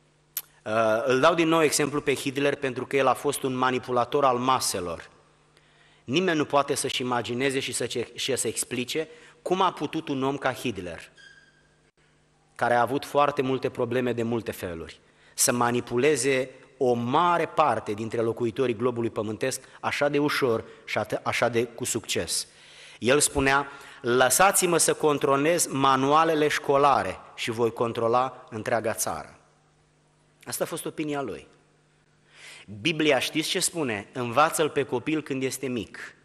Îl dau din nou exemplu pe Hitler pentru că el a fost un manipulator al maselor. Nimeni nu poate să-și imagineze și să explice cum a putut un om ca Hitler, care a avut foarte multe probleme de multe feluri, să manipuleze o mare parte dintre locuitorii globului pământesc așa de ușor și așa de cu succes. El spunea: lăsați-mă să controlez manualele școlare și voi controla întreaga țară. Asta a fost opinia lui. Biblia, știți ce spune? Învață-l pe copil când este mic.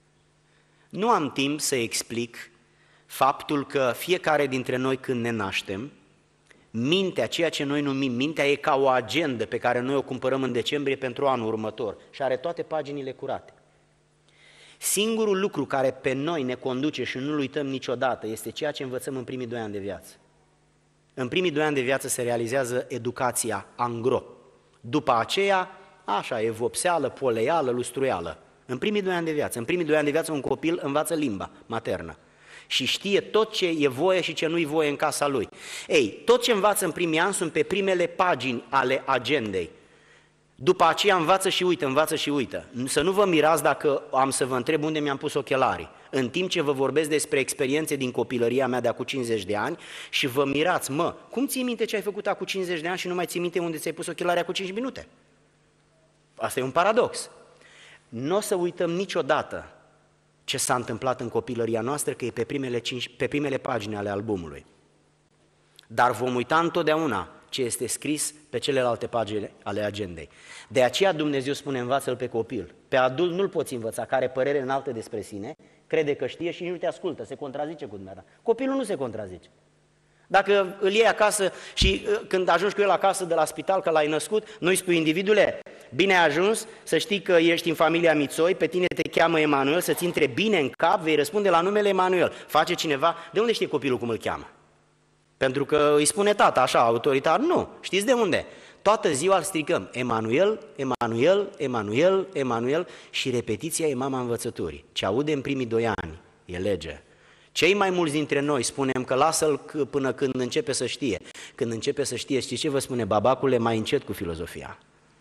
Nu am timp să explic faptul că fiecare dintre noi când ne naștem, mintea, ceea ce noi numim mintea, e ca o agendă pe care noi o cumpărăm în decembrie pentru anul următor și are toate paginile curate. Singurul lucru care pe noi ne conduce și nu-l uităm niciodată este ceea ce învățăm în primii 2 ani de viață. În primii 2 ani de viață se realizează educația angro. După aceea, așa, e vopseală, poleială, lustruială. În primii 2 ani de viață. În primii 2 ani de viață un copil învață limba maternă și știe tot ce e voie și ce nu-i voie în casa lui. Ei, tot ce învață în primii ani sunt pe primele pagini ale agendei. După aceea învață și uită, învață și uită. Să nu vă mirați dacă am să vă întreb unde mi-am pus ochelarii. În timp ce vă vorbesc despre experiențe din copilăria mea de acum 50 de ani și vă mirați, cum ții minte ce ai făcut acum 50 de ani și nu mai ții minte unde ți-ai pus ochelarii acum 5 minute? Asta e un paradox. Nu o să uităm niciodată ce s-a întâmplat în copilăria noastră, că e pe primele pagini ale albumului. Dar vom uita întotdeauna ce este scris pe celelalte pagini ale agendei. De aceea Dumnezeu spune: învață-l pe copil. Pe adult nu-l poți învăța, care are părere înaltă despre sine, crede că știe și nu te ascultă, se contrazice cu dumneata. Copilul nu se contrazice. Dacă îl iei acasă și când ajungi cu el acasă de la spital că l-ai născut, nu-i spui: individule, bine ai ajuns, să știi că ești în familia Mițoi, pe tine te cheamă Emanuel, să-ți intre bine în cap, vei răspunde la numele Emanuel. Face cineva, de unde știe copilul cum îl cheamă? Pentru că îi spune tata așa, autoritar? Nu. Știți de unde? Toată ziua îl strigăm: Emanuel, Emanuel, Emanuel, Emanuel, și repetiția e mama învățăturii. Ce aude în primii 2 ani e lege. Cei mai mulți dintre noi spunem că lasă-l până când începe să știe. Când începe să știe, știți ce vă spune? Babacule, mai încet cu filozofia.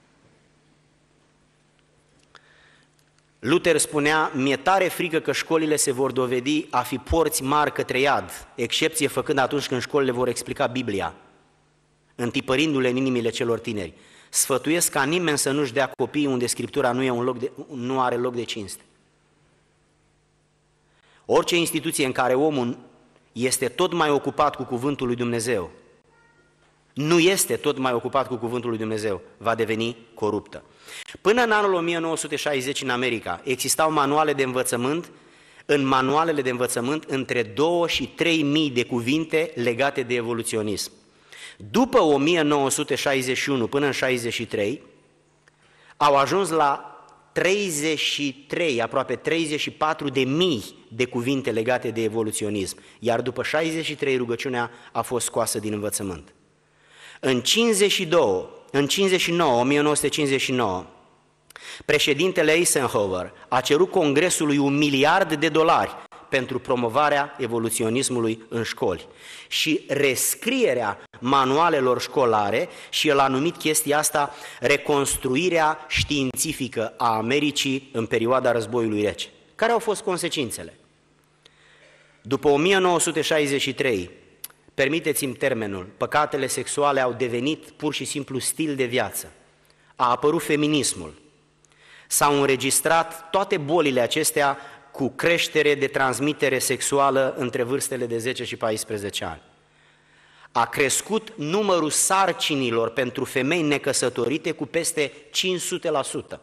Luther spunea: mi-e tare frică că școlile se vor dovedi a fi porți mari către iad, excepție făcând atunci când școlile vor explica Biblia, întipărindu-le în inimile celor tineri. Sfătuiesc ca nimeni să nu-și dea copiii unde Scriptura nu are loc de cinste. Orice instituție în care omul este tot mai ocupat cu cuvântul lui Dumnezeu, nu este tot mai ocupat cu cuvântul lui Dumnezeu, va deveni coruptă. Până în anul 1960 în America existau manuale de învățământ, în manualele de învățământ între 2 și 3.000 de cuvinte legate de evoluționism. După 1961 până în 63 au ajuns la 33, aproape 34 de mii de cuvinte legate de evoluționism, iar după 63 rugăciunea a fost scoasă din învățământ. În 1959, președintele Eisenhower a cerut Congresului $1 miliard pentru promovarea evoluționismului în școli și rescrierea manualelor școlare, și el a numit chestia asta reconstruirea științifică a Americii în perioada războiului rece. Care au fost consecințele? După 1963, permiteți-mi termenul, păcatele sexuale au devenit pur și simplu stil de viață. A apărut feminismul. S-au înregistrat toate bolile acestea cu creștere de transmitere sexuală între vârstele de 10 și 14 ani. A crescut numărul sarcinilor pentru femei necăsătorite cu peste 500%.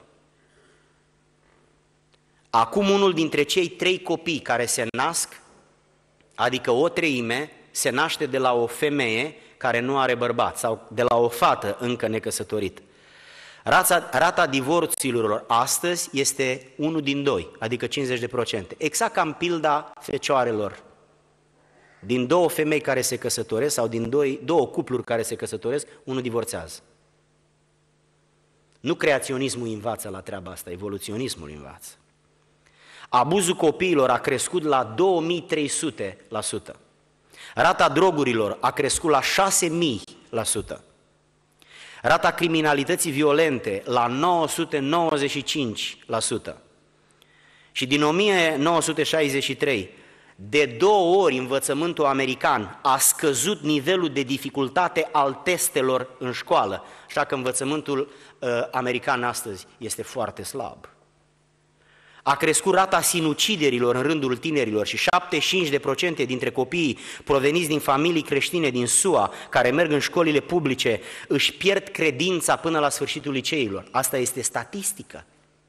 Acum unul dintre cei 3 copii care se nasc, adică o treime, se naște de la o femeie care nu are bărbat sau de la o fată încă necăsătorită. Rata divorțurilor astăzi este 1 din 2, adică 50%. Exact ca în pilda fecioarelor. Din 2 femei care se căsătoresc sau din 2 cupluri care se căsătoresc, unul divorțează. Nu creaționismul învață la treaba asta, evoluționismul învață. Abuzul copiilor a crescut la 2300%. Rata drogurilor a crescut la 6000%. Rata criminalității violente la 995%. Și din 1963, de 2 ori învățământul american a scăzut nivelul de dificultate al testelor în școală, așa că învățământul american astăzi este foarte slab. A crescut rata sinuciderilor în rândul tinerilor și 75% dintre copiii proveniți din familii creștine din SUA, care merg în școlile publice, își pierd credința până la sfârșitul liceilor. Asta este statistică.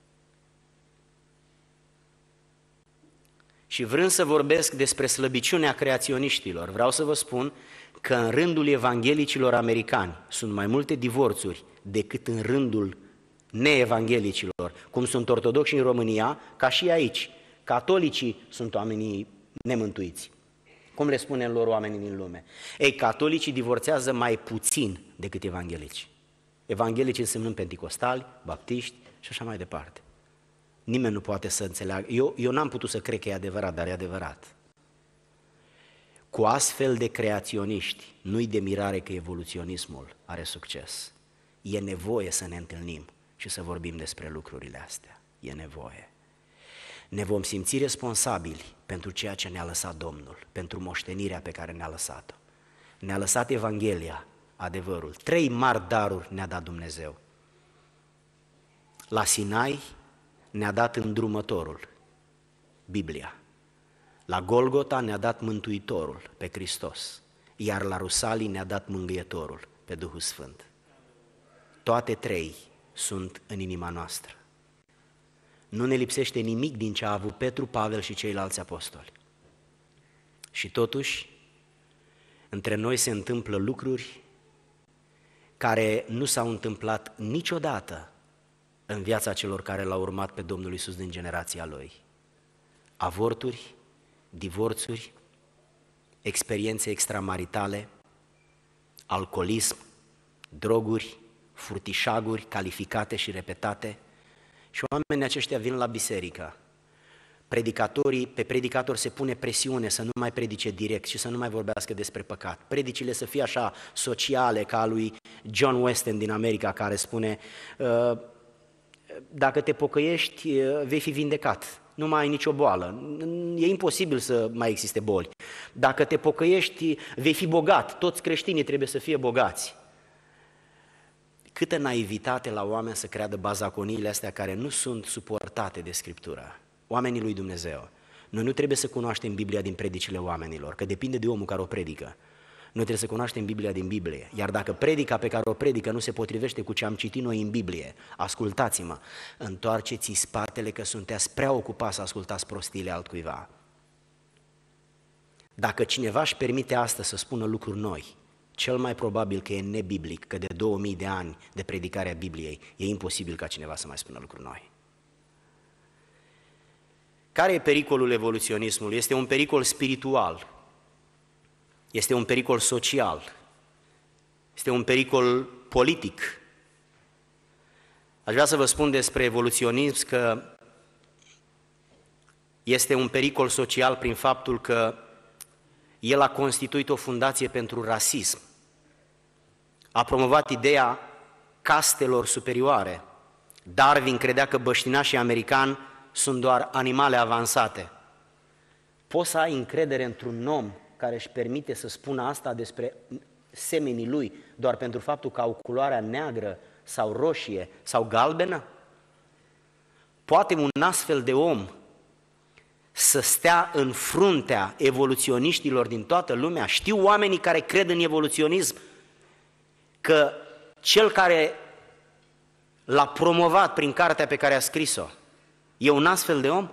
Și vrând să vorbesc despre slăbiciunea creaționiștilor, vreau să vă spun că în rândul evanghelicilor americani sunt mai multe divorțuri decât în rândul neevanghelicilor, cum sunt ortodoxi în România, ca și aici. Catolicii sunt oamenii nemântuiți. Cum le spunem lor oamenii din lume? Ei, catolicii divorțează mai puțin decât evanghelici. Evanghelici însemnând penticostali, baptiști și așa mai departe. Nimeni nu poate să înțeleagă. Eu n-am putut să cred că e adevărat, dar e adevărat. Cu astfel de creaționiști, nu-i de mirare că evoluționismul are succes. E nevoie să ne întâlnim și să vorbim despre lucrurile astea. E nevoie. Ne vom simți responsabili pentru ceea ce ne-a lăsat Domnul, pentru moștenirea pe care ne-a lăsat-o. Ne-a lăsat Evanghelia, adevărul. 3 mari daruri ne-a dat Dumnezeu. La Sinai ne-a dat îndrumătorul, Biblia. La Golgota ne-a dat Mântuitorul, pe Hristos. Iar la Rusalii ne-a dat Mângâietorul, pe Duhul Sfânt. Toate 3 sunt în inima noastră. Nu ne lipsește nimic din ce a avut Petru, Pavel și ceilalți apostoli. Și totuși, între noi se întâmplă lucruri care nu s-au întâmplat niciodată în viața celor care l-au urmat pe Domnul Iisus din generația Lui. Avorturi, divorțuri, experiențe extramaritale, alcoolism, droguri, furtișaguri calificate și repetate, și oamenii aceștia vin la biserică. Pe predicator se pune presiune să nu mai predice direct și să nu mai vorbească despre păcat. Predicile să fie așa sociale, ca a lui John Weston din America, care spune: dacă te pocăiești, vei fi vindecat, nu mai ai nicio boală, e imposibil să mai existe boli. Dacă te pocăiești, vei fi bogat, toți creștinii trebuie să fie bogați. Câtă naivitate la oameni să creadă bazaconiile astea care nu sunt suportate de Scriptură. Oamenii lui Dumnezeu, Noi nu trebuie să cunoaștem Biblia din predicile oamenilor, că depinde de omul care o predică. Noi trebuie să cunoaștem Biblia din Biblie, iar dacă predica pe care o predică nu se potrivește cu ce am citit noi în Biblie, ascultați-mă, întoarceți-i spatele că sunteți prea ocupați să ascultați prostiile altcuiva. Dacă cineva își permite astăzi să spună lucruri noi, cel mai probabil că e nebiblic, că de 2000 de ani de predicare a Bibliei e imposibil ca cineva să mai spună lucruri noi. Care e pericolul evoluționismului? Este un pericol spiritual, este un pericol social, este un pericol politic. Aș vrea să vă spun despre evoluționism că este un pericol social prin faptul că el a constituit o fundație pentru rasism. A promovat ideea castelor superioare. Darwin credea că băștinașii americani sunt doar animale avansate. Poți să ai încredere într-un om care își permite să spună asta despre semenii lui doar pentru faptul că au culoarea neagră sau roșie sau galbenă? Poate un astfel de om să stea în fruntea evoluționiștilor din toată lumea? Știu oamenii care cred în evoluționism că cel care l-a promovat prin cartea pe care a scris-o e un astfel de om?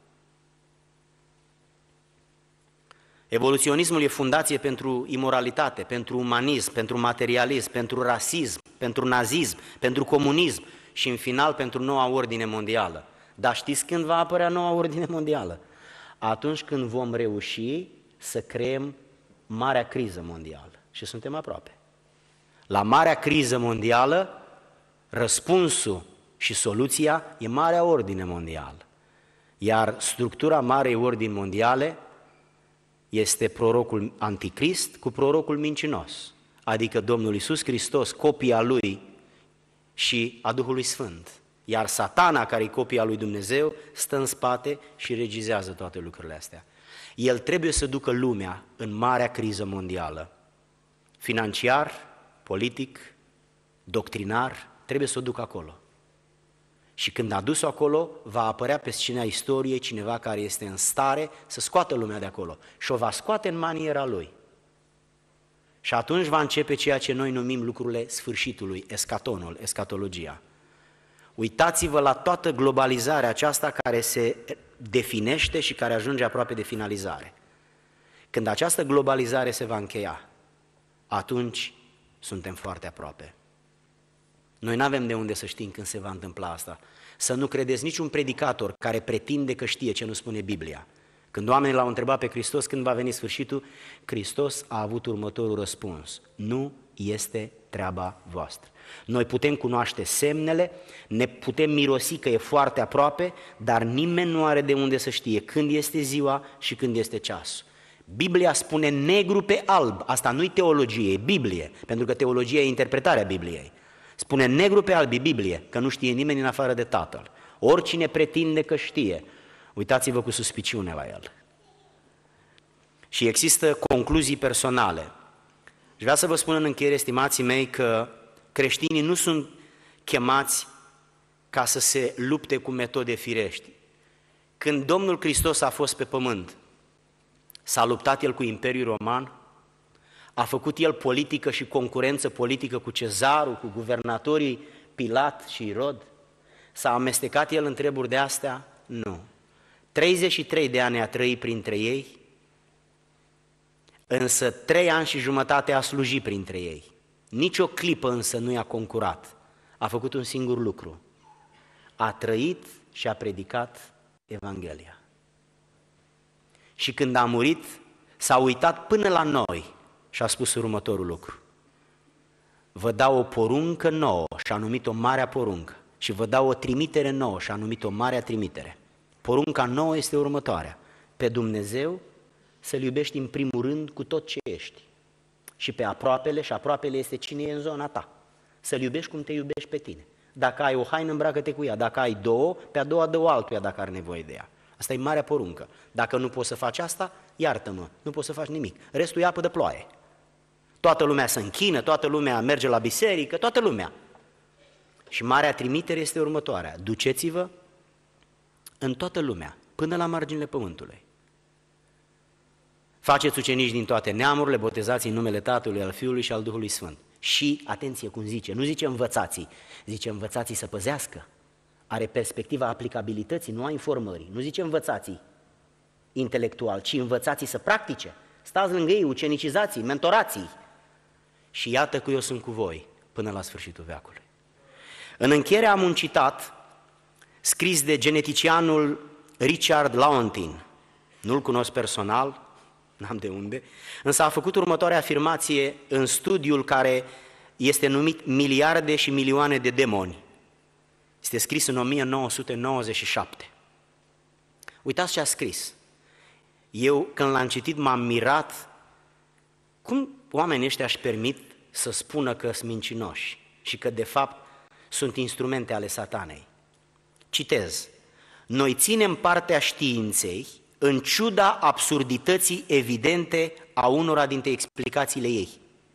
Evoluționismul e fundație pentru imoralitate, pentru umanism, pentru materialism, pentru rasism, pentru nazism, pentru comunism și în final pentru noua ordine mondială. Dar știți când va apărea noua ordine mondială? Atunci când vom reuși să creăm marea criză mondială. Și suntem aproape. La marea criză mondială, răspunsul și soluția e marea ordine mondială. Iar structura marei ordini mondiale este prorocul anticrist cu prorocul mincinos, adică Domnul Iisus Hristos, copia Lui și a Duhului Sfânt. Iar Satana, care e copia lui Dumnezeu, stă în spate și regizează toate lucrurile astea. El trebuie să ducă lumea în marea criză mondială. Financiar, politic, doctrinar, trebuie să o ducă acolo. Și când a dus-o acolo, va apărea pe scena istoriei cineva care este în stare să scoată lumea de acolo. Și o va scoate în maniera lui. Și atunci va începe ceea ce noi numim lucrurile sfârșitului, escatonul, escatologia. Uitați-vă la toată globalizarea aceasta care se definește și care ajunge aproape de finalizare. Când această globalizare se va încheia, atunci suntem foarte aproape. Noi nu avem de unde să știm când se va întâmpla asta. Să nu credeți niciun predicator care pretinde că știe ce nu spune Biblia. Când oamenii l-au întrebat pe Hristos când va veni sfârșitul, Hristos a avut următorul răspuns: nu este treaba voastră. Noi putem cunoaște semnele, ne putem mirosi că e foarte aproape, dar nimeni nu are de unde să știe când este ziua și când este ceasul. Biblia spune negru pe alb, asta nu-i teologie, e Biblie, pentru că teologia e interpretarea Bibliei. Spune negru pe alb, e Biblie, că nu știe nimeni în afară de Tatăl. Oricine pretinde că știe, uitați-vă cu suspiciune la el. Și există concluzii personale. Și vreau să vă spun în încheiere, estimații mei, că creștinii nu sunt chemați ca să se lupte cu metode firești. Când Domnul Hristos a fost pe pământ, s-a luptat El cu Imperiul Roman, a făcut El politică și concurență politică cu Cezarul, cu guvernatorii Pilat și Irod, s-a amestecat El în treburi de astea? Nu. 33 de ani a trăit printre ei, însă 3 ani și jumătate a slujit printre ei. Nici o clipă însă nu i-a concurat. A făcut un singur lucru. A trăit și a predicat Evanghelia. Și când a murit, s-a uitat până la noi și a spus următorul lucru: vă dau o poruncă nouă și a numit-o Marea Poruncă și vă dau o trimitere nouă și a numit-o Marea Trimitere. Porunca nouă este următoarea: pe Dumnezeu să-L iubești în primul rând cu tot ce ești și pe aproapele, și aproapele este cine e în zona ta. Să-L iubești cum te iubești pe tine. Dacă ai o haină, îmbracă-te cu ea. Dacă ai două, pe a doua dă-o altuia dacă are nevoie de ea. Asta e Marea Poruncă. Dacă nu poți să faci asta, iartă-mă, nu poți să faci nimic. Restul e apă de ploaie. Toată lumea se închină, toată lumea merge la biserică, toată lumea. Și Marea Trimitere este următoarea: duceți-vă în toată lumea, până la marginile pământului. Faceți ucenici din toate neamurile, botezați în numele Tatălui, al Fiului și al Duhului Sfânt. Și, atenție cum zice, nu zice învățații, zice învățații să păzească. Are perspectiva aplicabilității, nu a informării. Nu zice învățații intelectual, ci învățații să practice. Stați lângă ei, ucenicizații, mentorații. Și iată că eu sunt cu voi până la sfârșitul veacului. În încheiere am un citat scris de geneticianul Richard Lawontin. Nu-l cunosc personal, n-am de unde, însă a făcut următoarea afirmație în studiul care este numit Miliarde și milioane de demoni. Este scris în 1997. Uitați ce a scris. Eu, când l-am citit, m-am mirat cum oamenii ăștia își permit să spună că sunt mincinoși și că, de fapt, sunt instrumente ale satanei. Citez. Noi ținem partea științei în ciuda absurdității evidente a unora dintre explicațiile ei.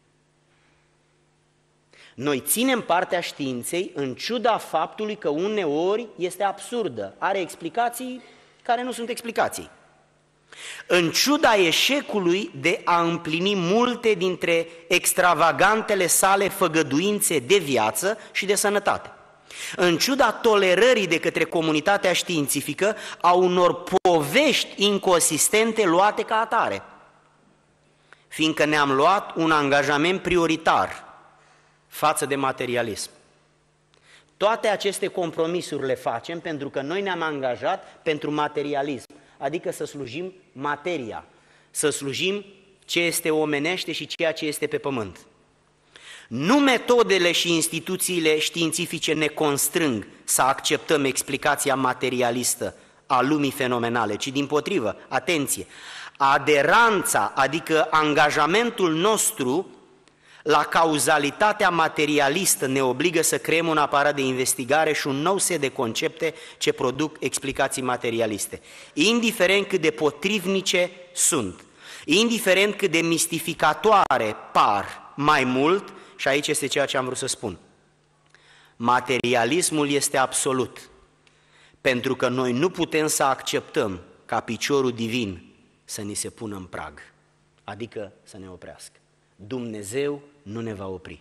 Noi ținem partea științei în ciuda faptului că uneori este absurdă, are explicații care nu sunt explicații. În ciuda eșecului de a împlini multe dintre extravagantele sale făgăduințe de viață și de sănătate. În ciuda tolerării de către comunitatea științifică a unor povești inconsistente luate ca atare, fiindcă ne-am luat un angajament prioritar față de materialism. Toate aceste compromisuri le facem pentru că noi ne-am angajat pentru materialism, adică să slujim materia, să slujim ce este omenește și ceea ce este pe pământ. Nu metodele și instituțiile științifice ne constrâng să acceptăm explicația materialistă a lumii fenomenale, ci dimpotrivă, atenție, aderanța, adică angajamentul nostru la cauzalitatea materialistă ne obligă să creăm un aparat de investigare și un nou set de concepte ce produc explicații materialiste. Indiferent cât de potrivnice sunt, indiferent cât de mistificatoare par mai mult, și aici este ceea ce am vrut să spun, materialismul este absolut, pentru că noi nu putem să acceptăm ca piciorul divin să ni se pună în prag, adică să ne oprească. Dumnezeu nu ne va opri.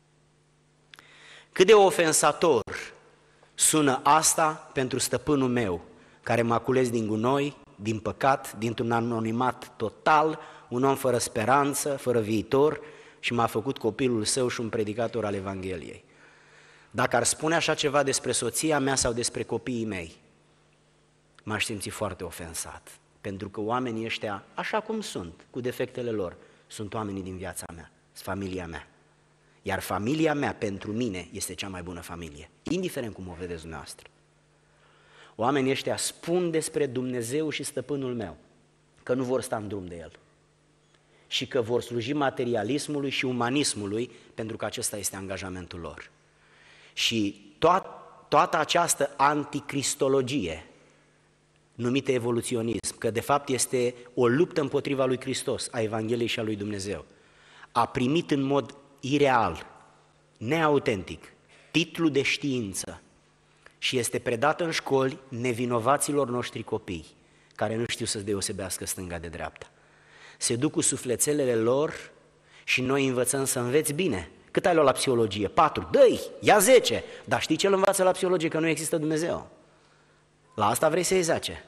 Cât de ofensator sună asta pentru stăpânul meu, care m-a cules din gunoi, din păcat, dintr-un anonimat total, un om fără speranță, fără viitor, și m-a făcut copilul său și un predicator al Evangheliei. Dacă ar spune așa ceva despre soția mea sau despre copiii mei, m-aș simți foarte ofensat, pentru că oamenii ăștia, așa cum sunt, cu defectele lor, sunt oamenii din viața mea, sunt familia mea. Iar familia mea, pentru mine, este cea mai bună familie, indiferent cum o vedeți dumneavoastră. Oamenii ăștia spun despre Dumnezeu și stăpânul meu, că nu vor sta în drum de El și că vor sluji materialismului și umanismului, pentru că acesta este angajamentul lor. Și toată această anticristologie, numită evoluționism, că de fapt este o luptă împotriva lui Hristos, a Evangheliei și a lui Dumnezeu, a primit în mod ireal, neautentic, titlul de știință și este predată în școli nevinovaților noștri copii, care nu știu să-ți deosebească stânga de dreapta. Se duc cu sufletelele lor și noi învățăm să înveți bine. Cât ai luat la psihologie? 4. Dă-i, ia 10. Dar știi ce îl învață la psihologie? Că nu există Dumnezeu. La asta vrei să-i zace.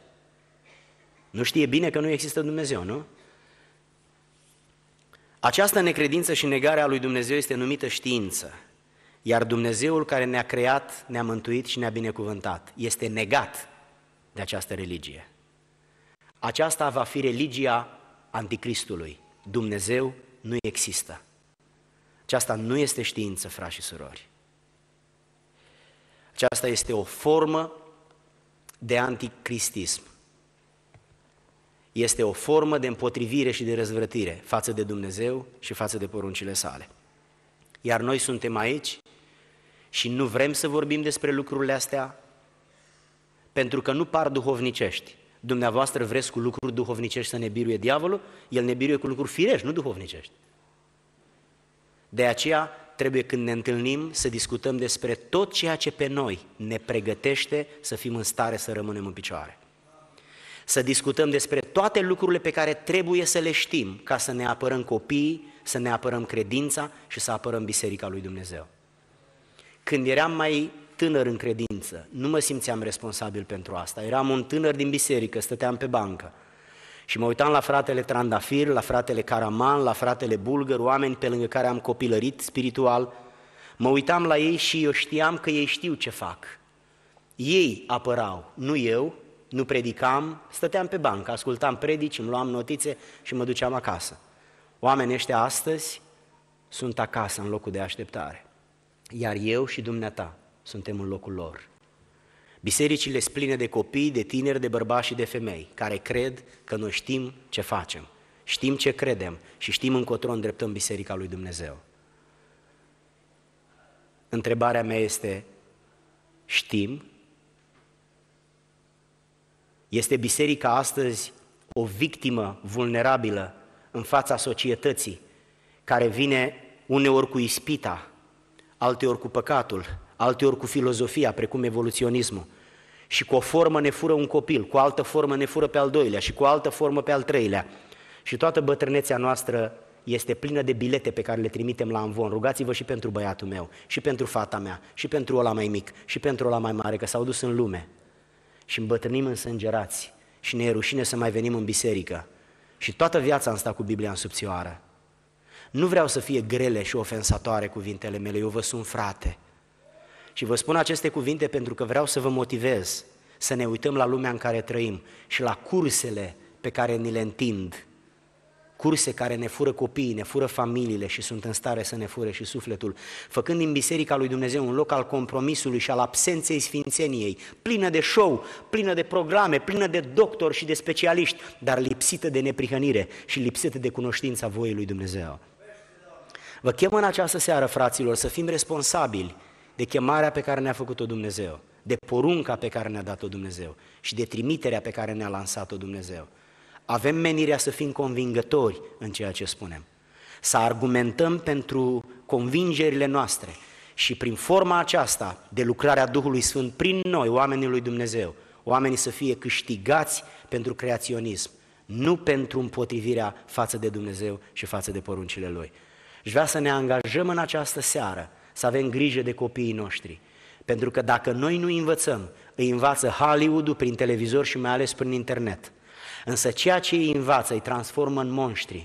Nu știe bine că nu există Dumnezeu, nu? Această necredință și negarea lui Dumnezeu este numită știință, iar Dumnezeul care ne-a creat, ne-a mântuit și ne-a binecuvântat este negat de această religie. Aceasta va fi religia anticristului. Dumnezeu nu există. Aceasta nu este știință, frați și surori. Aceasta este o formă de anticristism. Este o formă de împotrivire și de răzvrătire față de Dumnezeu și față de poruncile sale. Iar noi suntem aici și nu vrem să vorbim despre lucrurile astea pentru că nu par duhovnicești. Dumneavoastră vreți cu lucruri duhovnicești să ne biruie diavolul? El ne biruie cu lucruri firești, nu duhovnicești. De aceea trebuie când ne întâlnim să discutăm despre tot ceea ce pe noi ne pregătește să fim în stare să rămânem în picioare. să discutăm despre toate lucrurile pe care trebuie să le știm ca să ne apărăm copiii, să ne apărăm credința și să apărăm Biserica lui Dumnezeu. Când eram mai tânăr în credință, nu mă simțeam responsabil pentru asta. Eram un tânăr din biserică, stăteam pe bancă și mă uitam la fratele Trandafir, la fratele Caraman, la fratele Bulgăr, oameni pe lângă care am copilărit spiritual. Mă uitam la ei și eu știam că ei știu ce fac. Ei apărau, nu eu, nu predicam, stăteam pe bancă, ascultam predici, îmi luam notițe și mă duceam acasă. Oamenii ăștia astăzi sunt acasă în locul de așteptare, iar eu și dumneata suntem în locul lor. Bisericile sunt pline de copii, de tineri, de bărbați și de femei care cred că noi știm ce facem, știm ce credem și știm încotro îndreptăm Biserica lui Dumnezeu. Întrebarea mea este, știm? Este biserica astăzi o victimă vulnerabilă în fața societății, care vine uneori cu ispita, alteori cu păcatul, alteori cu filozofia, precum evoluționismul, și cu o formă ne fură un copil, cu o altă formă ne fură pe al doilea și cu o altă formă pe al treilea. Și toată bătrânețea noastră este plină de bilete pe care le trimitem la amvon. Rugați-vă și pentru băiatul meu, și pentru fata mea, și pentru ăla mai mic, și pentru ăla mai mare, că s-au dus în lume. Și îmbătrânim însângerați și ne e rușine să mai venim în biserică. Și toată viața am stat cu Biblia în subțioară. Nu vreau să fie grele și ofensatoare cuvintele mele, eu vă sun frate. Și vă spun aceste cuvinte pentru că vreau să vă motivez să ne uităm la lumea în care trăim și la cursele pe care ni le întind. Curse care ne fură copiii, ne fură familiile și sunt în stare să ne fure și sufletul, făcând din Biserica lui Dumnezeu un loc al compromisului și al absenței sfințeniei, plină de show, plină de programe, plină de doctori și de specialiști, dar lipsită de neprihănire și lipsită de cunoștința voii lui Dumnezeu. Vă chem în această seară, fraților, să fim responsabili de chemarea pe care ne-a făcut-o Dumnezeu, de porunca pe care ne-a dat-o Dumnezeu și de trimiterea pe care ne-a lansat-o Dumnezeu. Avem menirea să fim convingători în ceea ce spunem, să argumentăm pentru convingerile noastre și prin forma aceasta de lucrarea Duhului Sfânt prin noi, oamenii lui Dumnezeu, oamenii să fie câștigați pentru creaționism, nu pentru împotrivirea față de Dumnezeu și față de poruncile Lui. Și vrea să ne angajăm în această seară, să avem grijă de copiii noștri, pentru că dacă noi nu învățăm, îi învață Hollywood-ul prin televizor și mai ales prin internet. Însă ceea ce îi învață îi transformă în monștri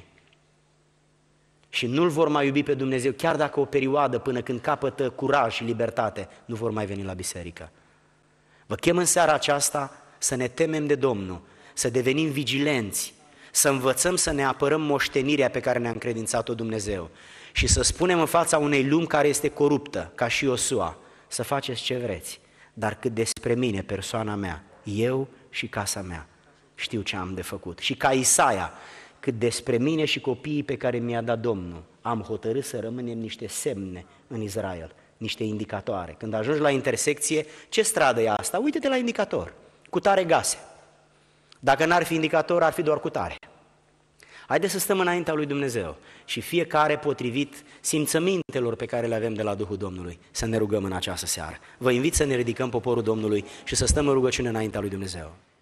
și nu-L vor mai iubi pe Dumnezeu, chiar dacă o perioadă până când capătă curaj și libertate, nu vor mai veni la biserică. Vă chem în seara aceasta să ne temem de Domnul, să devenim vigilenți, să învățăm să ne apărăm moștenirea pe care ne-a încredințat-o Dumnezeu și să spunem în fața unei lumi care este coruptă, ca și Iosua, să faceți ce vreți, dar cât despre mine, persoana mea, eu și casa mea, știu ce am de făcut. Și ca Isaia, cât despre mine și copiii pe care mi-a dat Domnul, am hotărât să rămânem niște semne în Israel, niște indicatoare. Când ajungi la intersecție, ce stradă e asta? Uite-te la indicator, cu tare gase. Dacă n-ar fi indicator, ar fi doar cu tare. Haideți să stăm înaintea lui Dumnezeu și fiecare potrivit simțămintelor pe care le avem de la Duhul Domnului, să ne rugăm în această seară. Vă invit să ne ridicăm poporul Domnului și să stăm în rugăciune înaintea lui Dumnezeu.